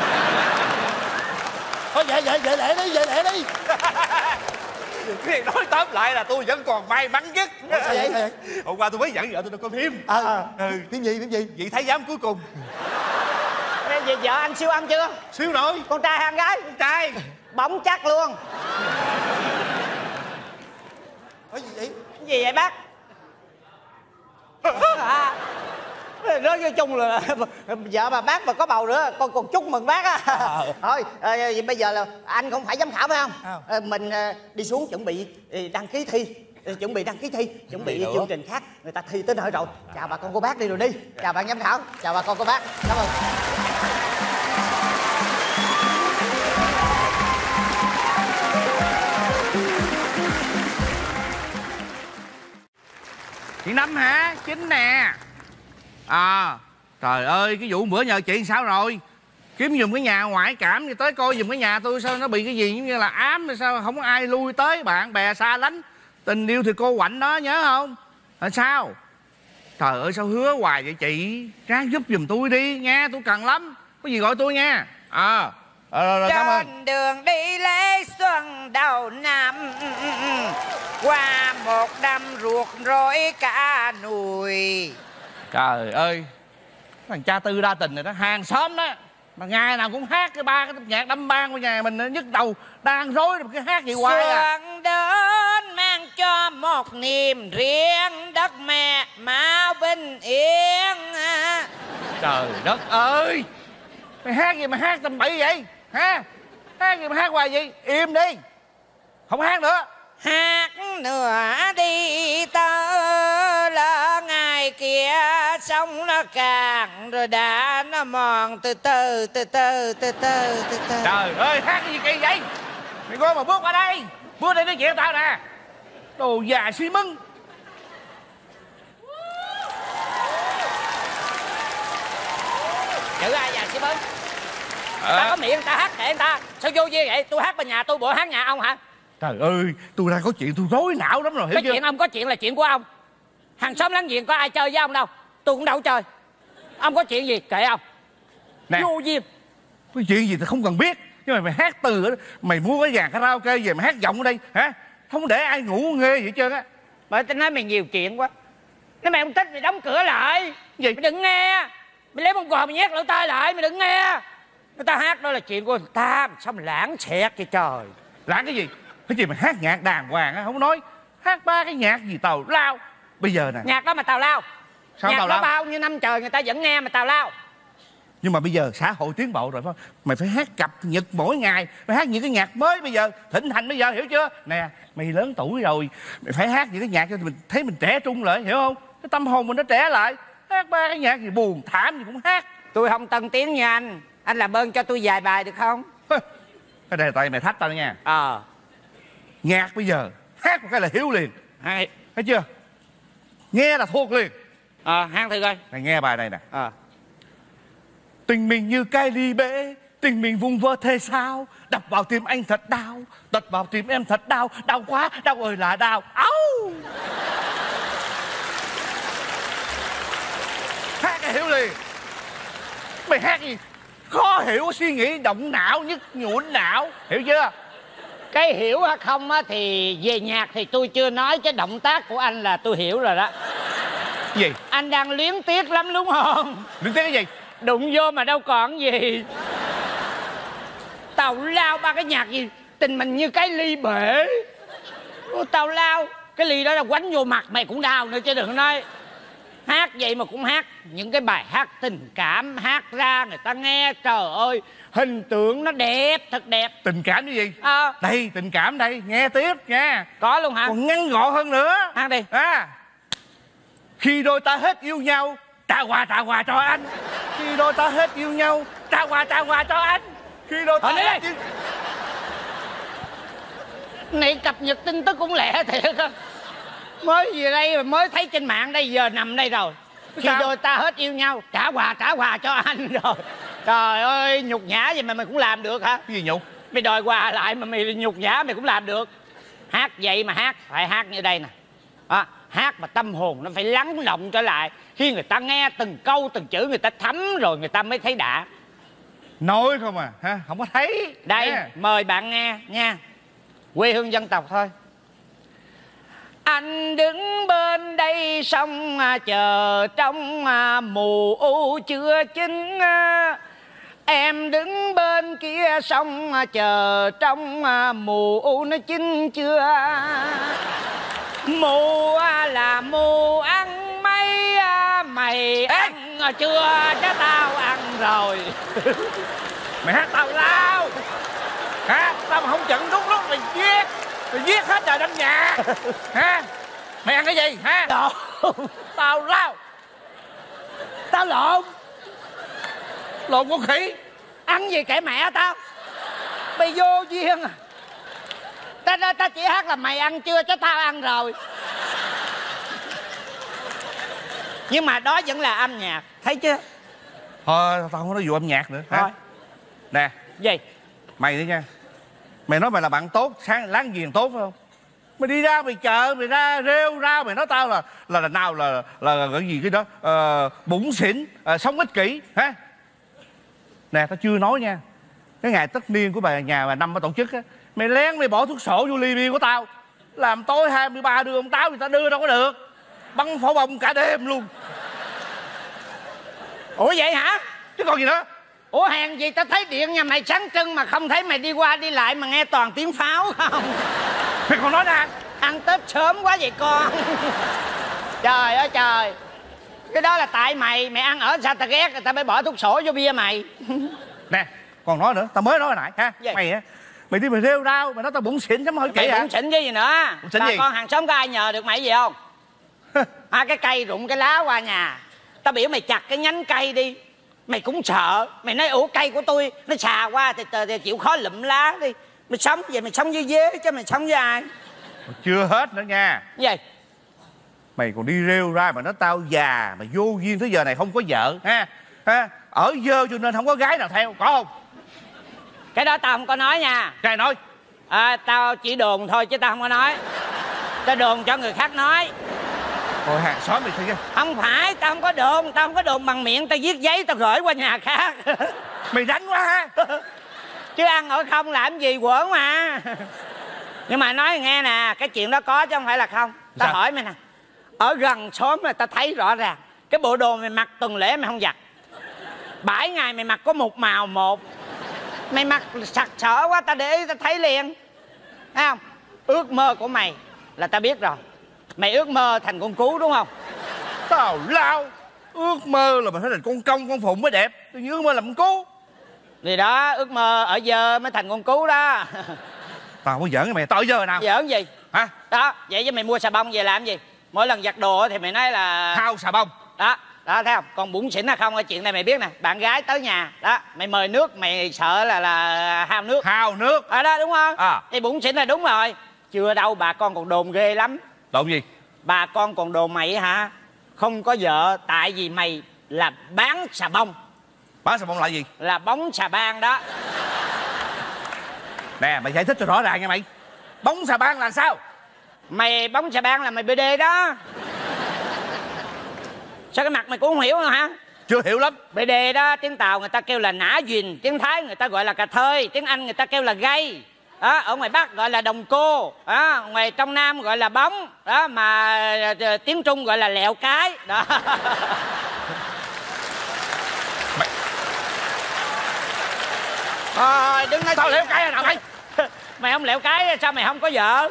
Thôi về lẹ đi. Thì nói tóm lại là tôi vẫn còn may mắn nhất. Ủa, sao vậy? Hôm qua tôi mới dẫn vợ tôi đi coi phim. Phim gì? Vị thái giám cuối cùng. Vậy vợ anh siêu âm chưa? Siêu rồi. Con trai hay con gái? Con trai. Bóng chắc luôn. Có gì vậy? Cái gì vậy bác? Nói nói chung là vợ bà bác mà có bầu nữa, con còn chúc mừng bác á. Thôi bây giờ là anh không phải giám khảo phải không? Mình đi xuống chuẩn bị đăng ký thi. Chuẩn bị chương trình khác. Người ta thi tới nơi rồi. Chào bà con cô bác đi rồi đi. Chào bạn giám khảo. Chào bà con cô bác. Cảm ơn. Chị Năm hả? Chính nè. Trời ơi, cái vụ bữa nhờ chị sao rồi? Kiếm giùm cái nhà ngoại cảm thì tới coi giùm cái nhà tôi, sao nó bị cái gì giống như là ám hay sao không có ai lui tới, bạn bè xa lánh. Tình yêu thì cô quạnh đó, nhớ không? Sao? Trời ơi, sao hứa hoài vậy chị? Ráng giúp giùm tôi đi nha, tôi cần lắm. Có gì gọi tôi nha. Rồi, cảm ơn. Trên đường đi lễ xuân đầu năm, qua một năm ruột rối cả nùi. Trời ơi, thằng cha Tư đa tình này đó, hàng xóm đó mà ngày nào cũng hát cái ba cái nhạc đâm ban của nhà mình nhức đầu, đang rối cái hát gì hoài à. Xuân đến mang cho một niềm riêng, đất mẹ mau bình yên. Trời đất ơi, mày hát gì mà hát tầm bậy vậy hả? Hát gì mà hát hoài vậy? Im đi, không hát nữa. Hát nữa đi tớ là ngày kia sông nó cạn rồi đã nó mòn từ từ. Trời ơi, hát cái gì kỳ vậy? Mày coi mà bước qua đây, bước đây nói chuyện tao nè. Đồ già xi măng. Chữ ai già xi măng? Ta có miệng ta hát kệ người ta. Sao vô duyên vậy? Tôi hát bên nhà tôi, bộ hát nhà ông hả? Trời ơi, tôi đang có chuyện tôi rối não lắm rồi, hiểu cái chưa? Chuyện ông có chuyện là chuyện của ông. Hàng xóm láng giềng có ai chơi với ông đâu. Tôi cũng đâu có chơi. Ông có chuyện gì kệ ông. Nè, vô duyên. cái chuyện gì thì không cần biết. Nhưng mà mày hát từ ở mày mua cái dàn karaoke về mày hát giọng ở đây hả? Không để ai ngủ nghe vậy trơn á. Bởi tôi nói mày nhiều chuyện quá. Nếu mày không thích mày đóng cửa lại. Gì? Mày đừng nghe. Mày lấy bông gòn mày nhét lỗ tai lại. Mày đừng nghe. Người ta hát đó là chuyện của người ta. Sao mày lãng xẹt vậy trời? Lãng cái gì? Cái gì mà hát nhạc đàng hoàng á, không nói. Hát ba cái nhạc gì tào lao. Bây giờ nè. Nhạc đó mà tào lao. Sao nhạc tào đó lao? bao nhiêu năm trời người ta vẫn nghe mà tào lao. Nhưng mà bây giờ xã hội tiến bộ rồi phải không? Mày phải hát cập nhật mỗi ngày. Mày hát những cái nhạc mới bây giờ, thịnh hành bây giờ, hiểu chưa? Nè, mày lớn tuổi rồi, mày phải hát những cái nhạc cho mình thấy mình trẻ trung lại, hiểu không? Cái tâm hồn mình nó trẻ lại. Hát ba cái nhạc gì buồn thảm gì cũng hát. Tôi không tân tiến như anh. Anh làm ơn cho tôi vài bài được không? Cái này tại mày thách tao nha. Nhạc bây giờ hát một cái là hiểu liền. Hay. Thấy chưa? Nghe là thuộc liền. Hát thử coi. Mày nghe bài này nè. Tình mình như cái ly bể, tình mình vùng vơ thế sao? Đập vào tim anh thật đau, đập vào tim em thật đau, đau quá, đau ơi là đau. Áo! Hát cái hiểu liền. Mày hát gì? Khó hiểu, suy nghĩ động não, nhức nhũn não, hiểu chưa? Cái hiểu hay không á thì về nhạc thì tôi chưa nói, chứ động tác của anh là tôi hiểu rồi đó. Gì? Anh đang luyến tiếc lắm đúng không? Luyến tiếc cái gì? Đụng vô mà đâu còn gì. Tào lao ba cái nhạc gì? Tình mình như cái ly bể. Tào lao. Cái ly đó là quánh vô mặt mày cũng đau nữa chứ đừng nói. Hát vậy mà cũng hát những cái bài hát tình cảm, hát ra người ta nghe trời ơi hình tượng nó đẹp, thật đẹp. Tình cảm cái gì? Đây, tình cảm đây, nghe tiếp nha. Có luôn hả? Còn ngắn gọn hơn nữa. Hát đi. Khi đôi ta hết yêu nhau, trao quà cho anh. Khi đôi ta hết yêu nhau, trao quà cho anh. Khi đôi ta hết yêu... Này cập nhật tin tức cũng lẹ thiệt á. Mới về đây mà mới thấy trên mạng đây, giờ nằm đây rồi. Khi đôi ta hết yêu nhau, trả quà cho anh rồi. Trời ơi, nhục nhã vậy mà mày cũng làm được hả? Cái gì nhục? Mày đòi quà lại mà mày nhục nhã mày cũng làm được. Hát vậy mà hát, phải hát như đây nè. Hát mà tâm hồn nó phải lắng động trở lại. Khi người ta nghe từng câu từng chữ, người ta thấm rồi người ta mới thấy đã. Nói không à ha, không có thấy. Đây ha. Mời bạn nghe nha. Quê hương dân tộc thôi. Anh đứng bên đây sông chờ trong mùa u chưa chín. Em đứng bên kia sông chờ trong mùa u nó chín chưa. Mùa là mùa ăn mấy mày ăn chưa chứ tao ăn rồi. Mày hát tào lao hả? Tao mà không chận đúng lúc mày giết hết trời trong nhà ha. Mày ăn cái gì hả? Tào lao. Tao lộn. Lộn con khỉ. Ăn gì kệ mẹ tao. Mày vô duyên à. Ta chỉ hát là mày ăn chưa chứ tao ăn rồi. Nhưng mà đó vẫn là âm nhạc. Thấy chưa? Thôi tao không nói vụ âm nhạc nữa. Thôi nè. Gì? Mày nữa nha. Mày nói mày là bạn tốt, láng giềng tốt phải không? Mày đi ra mày chợ, mày ra rêu rao, mày nói tao là nào là cái gì cái đó bủn xỉn, sống ích kỷ hả? Nè tao chưa nói nha. Cái ngày tất niên của nhà bà Năm bà tổ chức á, mày lén mày bỏ thuốc sổ vô ly bia của tao, làm tối 23 đưa ông táo thì tao đưa đâu có được. Bắn pháo bông cả đêm luôn. Ủa vậy hả? Chứ còn gì nữa. Ủa hèn gì tao thấy điện nhà mày sáng trưng mà không thấy mày đi qua đi lại mà nghe toàn tiếng pháo không? Mày còn nói nè. Ăn Tết sớm quá vậy con. Trời ơi trời. Cái đó là tại mày ăn ở sao tao ghét, người ta mới bỏ thuốc sổ vô bia mày. Nè còn nói nữa, tao mới nói hồi nãy ha. Gì? Mày đi mày rêu rao, mày nói tao bủn xỉn chấm hơi kỹ hả? Bủn xỉn cái gì nữa? Xỉn bà gì? con hàng xóm có ai nhờ được mày gì không? Cái cây rụng cái lá qua nhà, tao biểu mày chặt cái nhánh cây đi. Mày cũng sợ. Mày nói ủa cây của tôi nó xà qua thì chịu khó lụm lá đi. Mày sống vậy mày sống với dế chứ mày sống với ai? Chưa hết nữa nha. Gì? Mày còn đi rêu ra mà nói tao già mà vô duyên tới giờ này không có vợ ha. Ở dơ cho nên không có gái nào theo, có không? Cái đó tao không có nói nha. Ai nói? Tao chỉ đồn thôi chứ tao không có nói. Tao đồn cho người khác nói. Thôi hàng xóm mày thôi chứ. Không phải, tao không có đồn bằng miệng, tao viết giấy tao gửi qua nhà khác. Mày đánh quá ha. Chứ ăn ở không làm gì quở mà. Nhưng mà nói nghe nè, cái chuyện đó có chứ không phải là không. Tao Sao? hỏi mày nè, ở gần xóm là tao thấy rõ ràng cái bộ đồ mày mặc tuần lễ mày không giặt, 7 ngày mày mặc có một màu một. Mày mặc sặc sỡ quá, tao để ý tao thấy liền. Thấy không? Ước mơ của mày là tao biết rồi. Mày ước mơ thành con cú đúng không? Tào lao. Ước mơ là mình phải thành con công con phụng mới đẹp. Tôi ước mơ làm con cú. Thì đó, ước mơ ở giờ mới thành con cú đó. Tao không có giỡn với mày, tao ở giờ nào? Giỡn gì? Hả? Đó, vậy chứ mày mua xà bông về làm gì? Mỗi lần giặt đồ thì mày nói là Hao xà bông. Đó, thấy không? Còn bủn xỉn hay không, cái chuyện này mày biết nè. Bạn gái tới nhà, đó, mày mời nước, mày sợ là hao nước. Hao nước. Đó, đúng không? Thì bủn xỉn là đúng rồi. Chưa đâu, bà con còn đồn ghê lắm. Đồn gì? Bà con còn đồn mày hả? Không có vợ tại vì mày là bán xà bông. Bán xà bông là gì? Là bóng xà bang đó. Nè mày giải thích cho rõ ràng nha mày. Bóng xà bang là sao? Mày bóng xà bang là mày BD đó. Sao cái mặt mày cũng không hiểu nữa hả? Chưa hiểu lắm. BD đó, tiếng Tàu người ta kêu là nã dùn, tiếng Thái người ta gọi là cà thơi, tiếng Anh người ta kêu là gay. Đó, ở ngoài Bắc gọi là đồng cô, đó, ngoài trong Nam gọi là bóng, đó mà tiếng Trung gọi là lẹo cái. Đó. Mày... Thôi đừng nói tao chuyện. lẹo cái nào mày? Mày không lẹo cái sao mày không có vợ?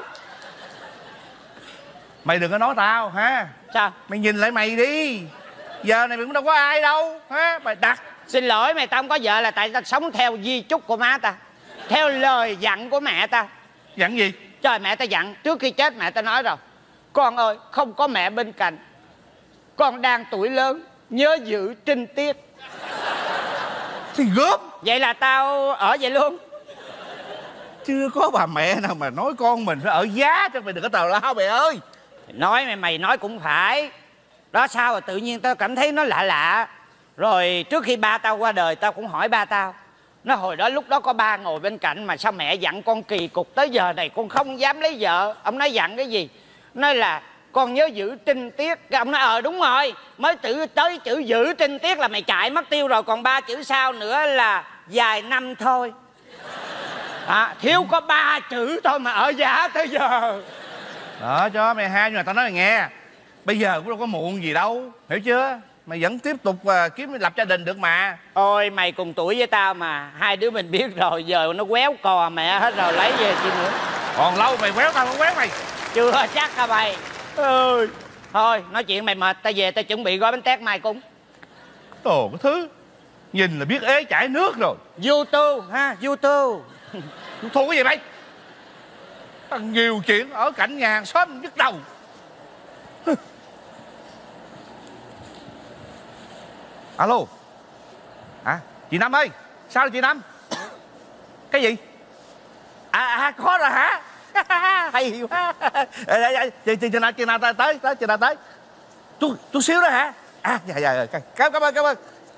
Mày đừng có nói tao ha. Sao? Mày nhìn lại mày đi. Giờ này mày cũng đâu có ai đâu ha. Mày đặt. Xin lỗi mày, tao không có vợ là tại tao sống theo di chúc của má ta, theo lời dặn của mẹ ta. Dặn gì? Trời, mẹ ta dặn trước khi chết mẹ ta nói rồi: con ơi, không có mẹ bên cạnh, con đang tuổi lớn, nhớ giữ trinh tiết. Thì gớm. Vậy là tao ở vậy luôn. Chưa có bà mẹ nào mà nói con mình phải ở giá cho mày đừng có tào lao mày ơi. Nói mày nói cũng phải. Đó sao rồi tự nhiên tao cảm thấy nó lạ lạ. Rồi trước khi ba tao qua đời tao cũng hỏi ba tao: Nó hồi đó lúc đó có ba ngồi bên cạnh mà sao mẹ dặn con kỳ cục tới giờ này con không dám lấy vợ. Ông nói dặn cái gì? Nói là con nhớ giữ trinh tiết. Ông nói đúng rồi, mới tới chữ giữ trinh tiết là mày chạy mất tiêu rồi, còn 3 chữ sau nữa là vài năm thôi. Thiếu có 3 chữ thôi mà ở giả tới giờ. Đó cho mày hai, nhưng mà tao nói mày nghe, bây giờ cũng đâu có muộn gì đâu, hiểu chưa? Mày vẫn tiếp tục kiếm lập gia đình được mà. Ôi mày cùng tuổi với tao mà, hai đứa mình biết rồi, giờ nó quéo cò mẹ hết rồi, lấy về chi nữa. Còn lâu mày quéo tao không quéo mày. Chưa chắc hả mày? Ơi thôi nói chuyện mày mệt, tao về tao chuẩn bị gói bánh tét mai cúng. Đồ cái thứ nhìn là biết ế chảy nước rồi. YouTube ha, YouTube. Thu cái gì mày? Tăng nhiều chuyện ở cạnh nhà hàng xóm nhức đầu. Alo. Chị Năm ơi. Sao rồi chị Năm? Cái gì? Có rồi hả? Hay quá. Chị nào tới. Chút xíu đó hả? Dạ. Cảm ơn.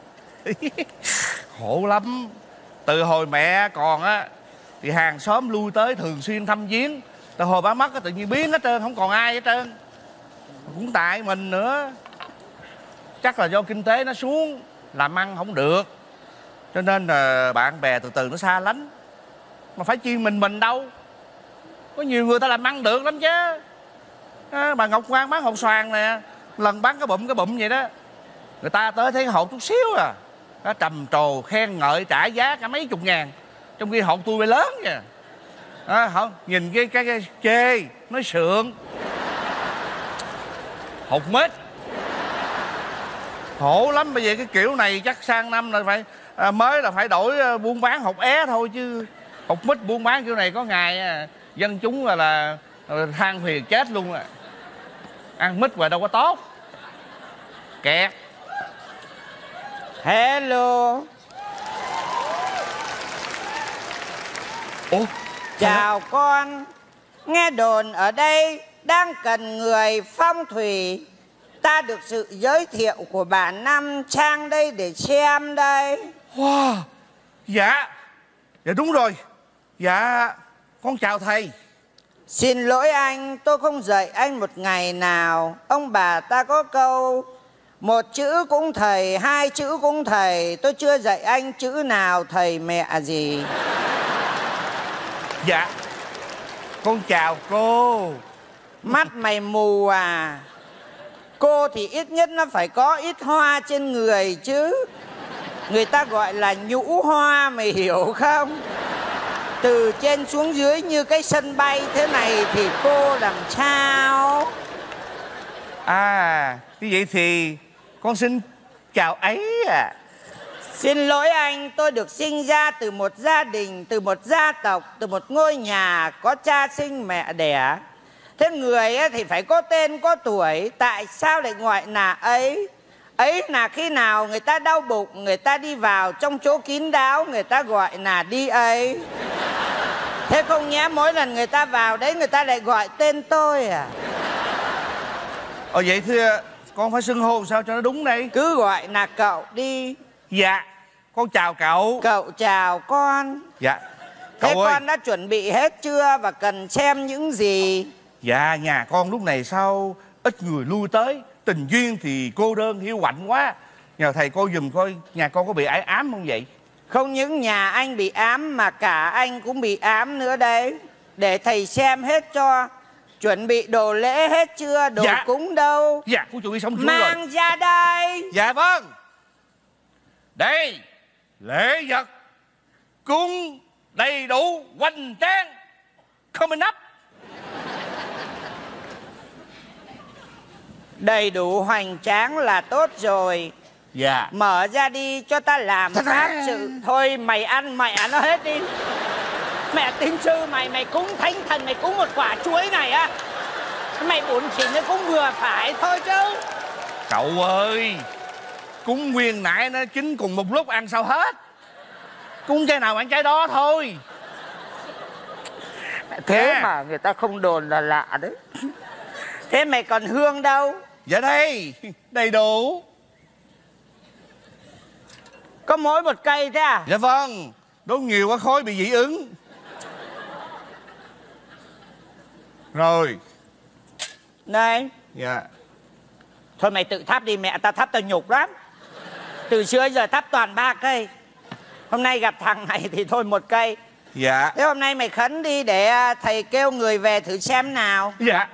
Khổ lắm. Từ hồi mẹ còn á thì hàng xóm lui tới thường xuyên thăm viếng. Từ hồi bà mất á tự nhiên biến hết trơn, không còn ai hết trơn. Cũng tại mình nữa. Chắc là do kinh tế nó xuống, làm ăn không được, cho nên là bạn bè từ từ nó xa lánh. Mà phải chi mình đâu. Có nhiều người ta làm ăn được lắm chứ. Bà Ngọc Ngoan bán hột xoàn nè, lần bán cái bụm vậy đó, người ta tới thấy hột chút xíu nó trầm trồ khen ngợi trả giá cả mấy chục ngàn, trong khi hột tôi bay lớn kìa. Không nhìn cái chê nói sượng. Hột mết khổ lắm. Bây giờ cái kiểu này chắc sang năm là phải mới là phải đổi buôn bán hột é thôi, chứ hột mít buôn bán kiểu này có ngày dân chúng là than phiền chết luôn à. Ăn mít rồi đâu có tốt. Kẹt. Hello. Ủa? Chào con. Nghe đồn ở đây đang cần người phong thủy. Ta được sự giới thiệu của bà Năm Trang đây để xem đây. Wow. Dạ đúng rồi. Dạ con chào thầy. Xin lỗi anh, tôi không dạy anh một ngày nào. Ông bà ta có câu 1 chữ cũng thầy, 2 chữ cũng thầy. Tôi chưa dạy anh chữ nào thầy mẹ gì. Dạ con chào cô. Mắt mày mù à? Cô thì ít nhất nó phải có ít hoa trên người chứ. Người ta gọi là nhũ hoa, mày hiểu không? Từ trên xuống dưới như cái sân bay thế này thì cô làm sao? Như vậy thì con xin chào ấy à. Xin lỗi anh, tôi được sinh ra từ một gia đình, từ một gia tộc, từ một ngôi nhà có cha sinh mẹ đẻ. Thế người thì phải có tên có tuổi, tại sao lại gọi là ấy? Ấy là khi nào người ta đau bụng, người ta đi vào trong chỗ kín đáo, người ta gọi là đi ấy. Thế không nhé, mỗi lần người ta vào đấy người ta lại gọi tên tôi à? Vậy thưa con phải xưng hô sao cho nó đúng đây? Cứ gọi là cậu đi. Dạ con chào cậu. Cậu chào con. Dạ Thế cậu ơi, con đã chuẩn bị hết chưa và cần xem những gì? dạ nhà con lúc này sao ít người lui tới, tình duyên thì cô đơn hiu quạnh quá. Nhờ thầy coi giùm coi nhà con có bị ải ám không vậy? Không những nhà anh bị ám mà cả anh cũng bị ám nữa đấy. Để thầy xem hết cho. Chuẩn bị đồ lễ hết chưa? Đồ dạ. cúng đâu? Dạ con chuẩn bị xong xuôi rồi. Mang ra đây. Dạ vâng. Đây lễ vật cúng đầy đủ hoành tráng coming up. Đầy đủ hoành tráng là tốt rồi. Dạ. Mở ra đi cho ta làm pháp sự. Thôi mày ăn mẹ nó hết đi. Mẹ tiên sư mày cúng thánh thần, mày cúng một quả chuối này á, mày 4 chỉ nó cũng vừa phải thôi chứ. Cậu ơi, cúng nguyên nãy nó chín cùng một lúc ăn sao hết. Cúng trái nào ăn trái đó thôi. Thế mà người ta không đồn là lạ đấy. Thế mày còn hương đâu? Dạ đây, đầy đủ. Có mỗi một cây thế à? Dạ vâng. Đốt nhiều quá khói bị dị ứng. Rồi. Này. Dạ. Thôi mày tự thắp đi, mẹ ta thắp tao nhục lắm. Từ xưa giờ thắp toàn 3 cây. Hôm nay gặp thằng này thì thôi 1 cây. Dạ. Thế hôm nay mày khấn đi để thầy kêu người về thử xem nào. Dạ.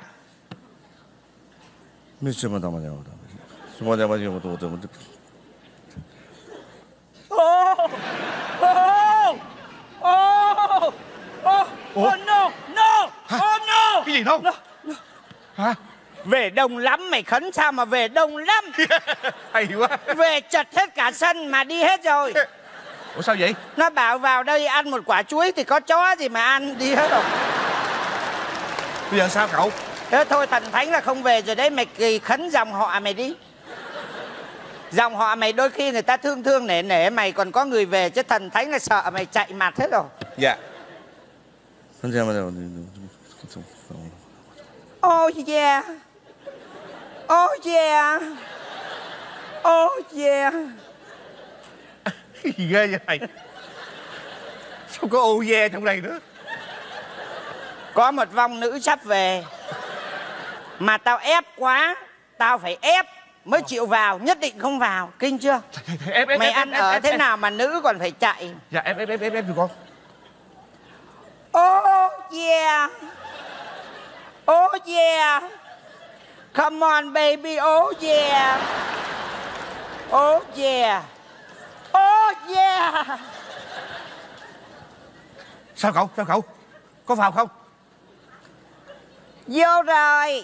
Oh no, no, oh no. Cái gì đâu? Hả? Về đông lắm, mày khấn sao mà về đông lắm. Hay quá. Về chật hết cả sân mà đi hết rồi. Ủa sao vậy? Nó bảo vào đây ăn một quả chuối thì có chó gì mà ăn, đi hết rồi. Bây giờ sao cậu? Thế thôi thần thánh là không về rồi đấy, mày kỳ khấn dòng họ mày đi. Dòng họ mày đôi khi người ta thương thương nể nể mày còn có người về, chứ thần thánh là sợ mày chạy mặt hết rồi. Dạ. Oh yeah. Oh yeah. Oh yeah. Cái gì ghê vậy thầy? Sao có ô ve trong đây nữa? Có một vong nữ sắp về. Mà tao ép quá, tao phải ép mới chịu vào, nhất định không vào. Kinh chưa? Mày ăn ở thế nào mà nữ còn phải chạy? Dạ ép tụi con. Oh yeah. Oh yeah. Come on baby, oh yeah. Oh yeah. Oh yeah. Sao cậu? Sao cậu? Có vào không? Vô rồi.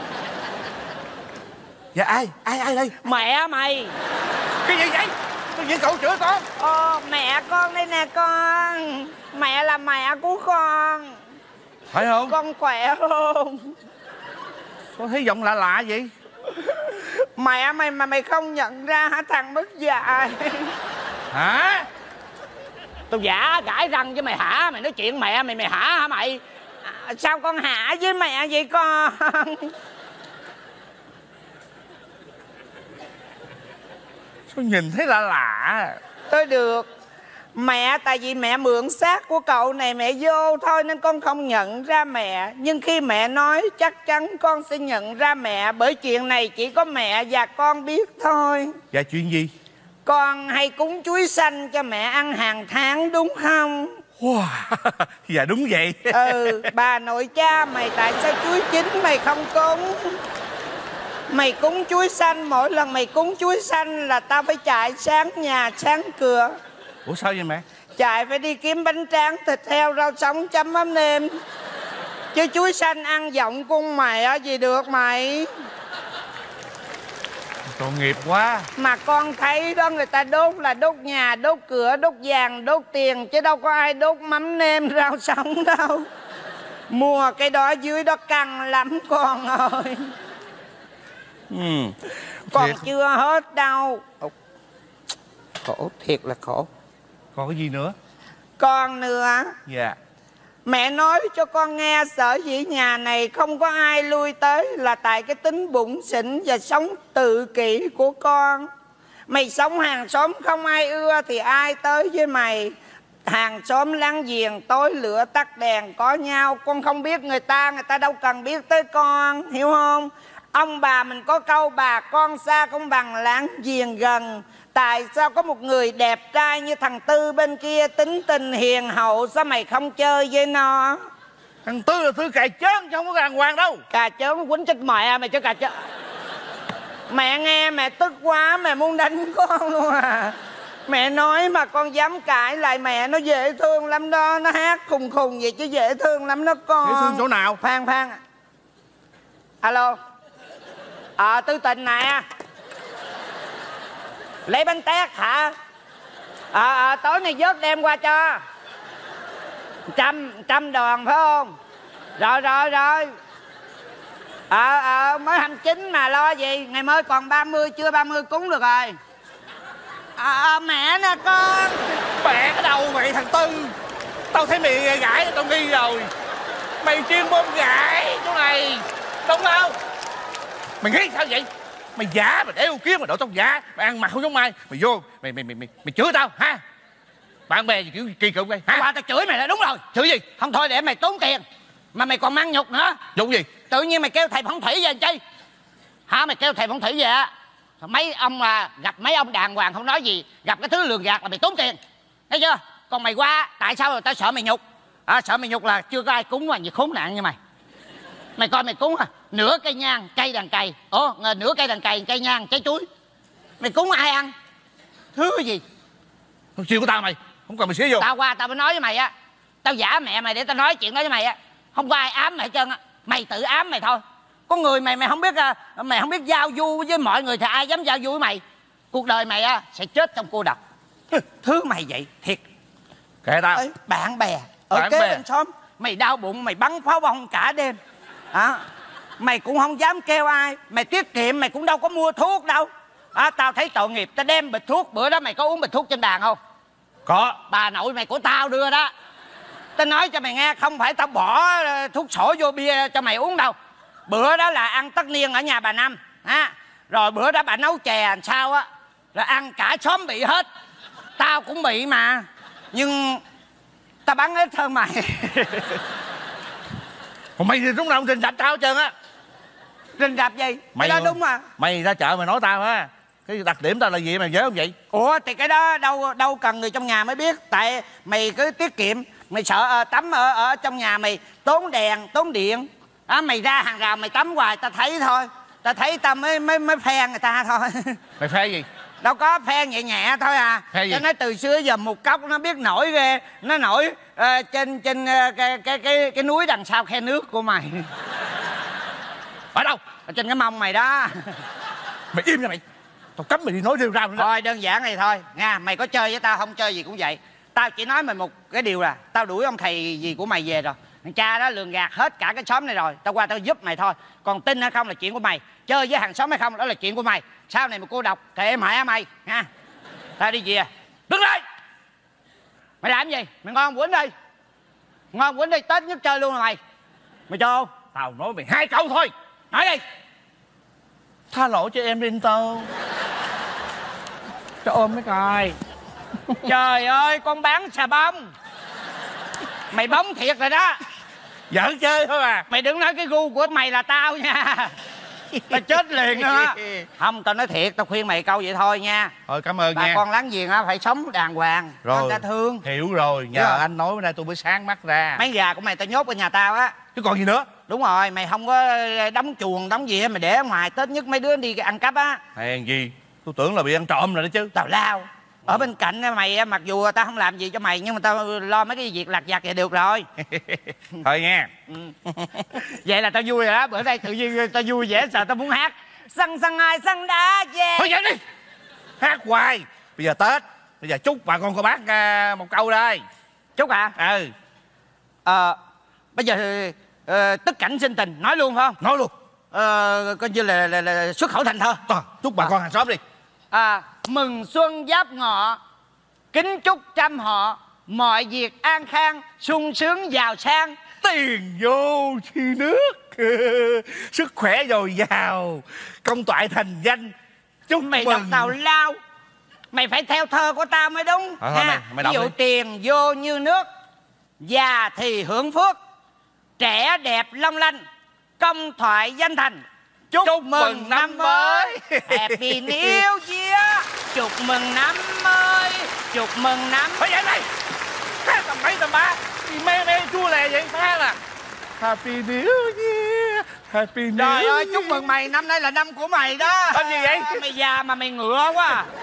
Dạ ai đây? Mẹ mày. Cái gì vậy? Tự nhiên cậu chửi con. Mẹ con đây nè con. Mẹ là mẹ của con. Phải không? Con khỏe không? Con thấy giọng lạ lạ vậy? Mẹ mày mà mày không nhận ra hả thằng mất dạy? Hả? Tao giả gãi răng với mày hả? Mày nói chuyện mẹ mày hả hả mày? Sao con hả với mẹ vậy con? Sao nhìn thấy lạ lạ? Tôi được. Mẹ tại vì mẹ mượn xác của cậu này mẹ vô thôi nên con không nhận ra mẹ. Nhưng khi mẹ nói chắc chắn con sẽ nhận ra mẹ. Bởi chuyện này chỉ có mẹ và con biết thôi. Dạ chuyện gì? Con hay cúng chuối xanh cho mẹ ăn hàng tháng đúng không? Wow. Dạ đúng vậy. Bà nội cha mày tại sao chuối chín mày không cúng? Mày cúng chuối xanh, mỗi lần mày cúng chuối xanh là tao phải chạy sáng nhà sáng cửa. Ủa sao vậy mẹ? Chạy phải đi kiếm bánh tráng, thịt heo, rau sống, chấm mắm nêm. Chứ chuối xanh ăn giọng cung mày á gì được mày. Tội nghiệp quá. Mà con thấy đó người ta đốt là đốt nhà, đốt cửa, đốt vàng, đốt tiền. Chứ đâu có ai đốt mắm nêm, rau sống đâu. Mua cái đó dưới đó căng lắm con ơi. Còn thiệt. Chưa hết đâu. Khổ, thiệt là khổ. Còn cái gì nữa? Con nữa. Dạ. Mẹ nói cho con nghe sở dĩ nhà này không có ai lui tới là tại cái tính bụng xỉn và sống tự kỷ của con. Mày sống hàng xóm không ai ưa thì ai tới với mày. Hàng xóm láng giềng tối lửa tắt đèn có nhau. Con không biết người ta đâu cần biết tới con, hiểu không? Ông bà mình có câu bà con xa không bằng láng giềng gần. Tại sao có một người đẹp trai như thằng Tư bên kia tính tình hiền hậu, sao mày không chơi với nó? Thằng Tư là Tư cà chớn chứ không có đàng hoàng đâu. Cà chớn quýnh chết mẹ mày chứ cà chớn. Mẹ nghe mẹ tức quá, mẹ muốn đánh con luôn à. Mẹ nói mà con dám cãi lại mẹ, nó dễ thương lắm đó. Nó hát khùng khùng vậy chứ dễ thương lắm đó con. Dễ thương chỗ nào? Phan alo. Tư Tình nè. Lấy bánh tét hả? Tối nay vớt đem qua cho. Trăm đòn phải không? Rồi mới 29 mà lo gì. Ngày mới còn 30, chưa 30 cúng được rồi. Mẹ nè con. Mẹ cái đầu mày thằng Tư. Tao thấy mày gãi tao nghi rồi. Mày chuyên môn gãi chỗ này đúng không? Mày nghĩ sao vậy? Mày giả, mày đeo kiếm, mày đội tóc giả, mày ăn mặc không giống ai. Mày vô, mày chửi tao, ha? Bạn bè gì kiểu kỳ cục vậy hả? Qua tao chửi mày là đúng rồi. Chửi gì? Không thôi để mày tốn tiền mà mày còn mang nhục nữa. Nhục gì? Tự nhiên mày kêu thầy phong thủy về làm chi hả? Mày kêu thầy phong thủy về á, mấy ông gặp mấy ông đàng hoàng không nói gì, gặp cái thứ lường gạt là mày tốn tiền, thấy chưa? Còn mày qua tại sao tao sợ mày nhục? Sợ mày nhục là chưa có ai cúng mà gì khốn nạn như mày. Mày coi mày cúng nửa cây nhang cây đàn cày, nửa cây đàn cày cây nhang trái chuối, mày cúng ai ăn? Thứ gì? Chuyện của tao mày không cần mày xía vô. Tao qua tao mới nói với mày á, tao giả mẹ mày để tao nói chuyện đó với mày á. Không có ai ám mày hết trơn á, mày tự ám mày thôi. Có người mày không biết giao du với mọi người thì ai dám giao du với mày. Cuộc đời mày á sẽ chết trong cô độc. Thứ mày vậy thiệt. Kệ tao. Bạn bè ở kế bên xóm mày đau bụng mày bắn pháo bông cả đêm mày cũng không dám kêu ai. Mày tiết kiệm mày cũng đâu có mua thuốc đâu. Tao thấy tội nghiệp tao đem bịch thuốc. Bữa đó mày có uống bịch thuốc trên bàn không? Có. Bà nội mày của tao đưa đó. Tao nói cho mày nghe, không phải tao bỏ thuốc sổ vô bia cho mày uống đâu. Bữa đó là ăn tất niên ở nhà bà Năm rồi bữa đó bà nấu chè làm sao á là ăn cả xóm bị hết. Tao cũng bị mà, nhưng tao bắn ít hơn mày. Còn mày thì lúc nào cũng rình rập tao hết trơn á. Rình rập gì? Mày đó đúng mà. Mày ra chợ mày nói tao á, cái đặc điểm tao là gì mày nhớ không vậy? Ủa thì cái đó đâu cần người trong nhà mới biết. Tại mày cứ tiết kiệm. Mày sợ tắm ở trong nhà mày tốn đèn tốn điện mày ra hàng rào mày tắm hoài tao thấy thôi. Tao thấy tao mới phe người ta thôi. Mày phe gì? Đâu có, phe nhẹ nhẹ thôi à. Phe gì? Cho nó từ xưa giờ một cốc nó biết nổi ghê. Nó nổi trên cái núi đằng sau khe nước của mày. Ở đâu? Ở trên cái mông mày đó. Mày im nha mày. Tao cấm mày đi nói rêu rao nữa. Thôi đơn giản này thôi nha. Mày có chơi với tao không chơi gì cũng vậy. Tao chỉ nói mày một cái điều là tao đuổi ông thầy gì của mày về rồi. Thằng cha đó lường gạt hết cả cái xóm này rồi. Tao qua tao giúp mày thôi. Còn tin hay không là chuyện của mày. Chơi với hàng xóm hay không đó là chuyện của mày. Sau này mà cô độc thì em hại mày nha. Tao đi về. Đứng lại. Mày làm gì? Mày ngon quýnh đi. Ngon quýnh đi. Tết nhất chơi luôn là mày. Mày cho không? Tao nói mày 2 câu thôi. Nói đi. Tha lỗi cho em đi tao. Cho ôm mới coi. Trời ơi con bán xà bông. Mày bóng thiệt rồi đó. Giỡn chơi thôi à. Mày đừng nói cái gu của mày là tao nha. Tao chết liền đó. Không tao nói thiệt. Tao khuyên mày câu vậy thôi nha. Thôi cảm ơn bà nha. con láng giềng phải sống đàng hoàng. Rồi người ta thương. hiểu rồi. Nhờ rồi. Anh nói bữa nay tôi mới sáng mắt ra. Mấy gà của mày tao nhốt ở nhà tao á. Chứ còn gì nữa. Đúng rồi. Mày không có đóng chuồng đóng gì hết. Mày để ở ngoài Tết nhất mấy đứa đi ăn cắp á. Hèn gì. Tôi tưởng là bị ăn trộm rồi đó chứ. Tào lao. Ở bên cạnh mày mặc dù tao không làm gì cho mày nhưng mà tao lo mấy cái việc lặt vặt vậy được rồi. Thôi nha. Vậy là tao vui rồi đó. Bữa nay tự nhiên tao vui vẻ sợ tao muốn hát. Săn săn ai săn đá về. Thôi vậy đi. Hát hoài. Bây giờ Tết. Bây giờ chúc bà con cô bác một câu đây. Chúc hả? Bây giờ tất cảnh sinh tình. Nói luôn phải không? Nói luôn. Coi như là xuất khẩu thành thơ. Chúc bà con hàng xóm đi. Mừng xuân giáp ngọ, kính chúc trăm họ, mọi việc an khang, sung sướng giàu sang. Tiền vô chi nước. Sức khỏe dồi dào, công toại thành danh. Chúc mày mừng. đọc tào lao. Mày phải theo thơ của tao mới đúng. Mày đọc ví dụ đi. tiền vô như nước, già thì hưởng phước, trẻ đẹp long lanh, công thoại danh thành. Chúc mừng năm mới. Happy New Year. Chúc mừng năm mới. Chúc mừng năm. Thôi vậy này. Hát tầm 2 tầm 3. Gì mê chua lè vậy ta là Happy New Year. Happy New Year. Trời ơi chúc mừng mày. Năm nay là năm của mày đó. Làm gì vậy? Mày già mà mày ngựa quá.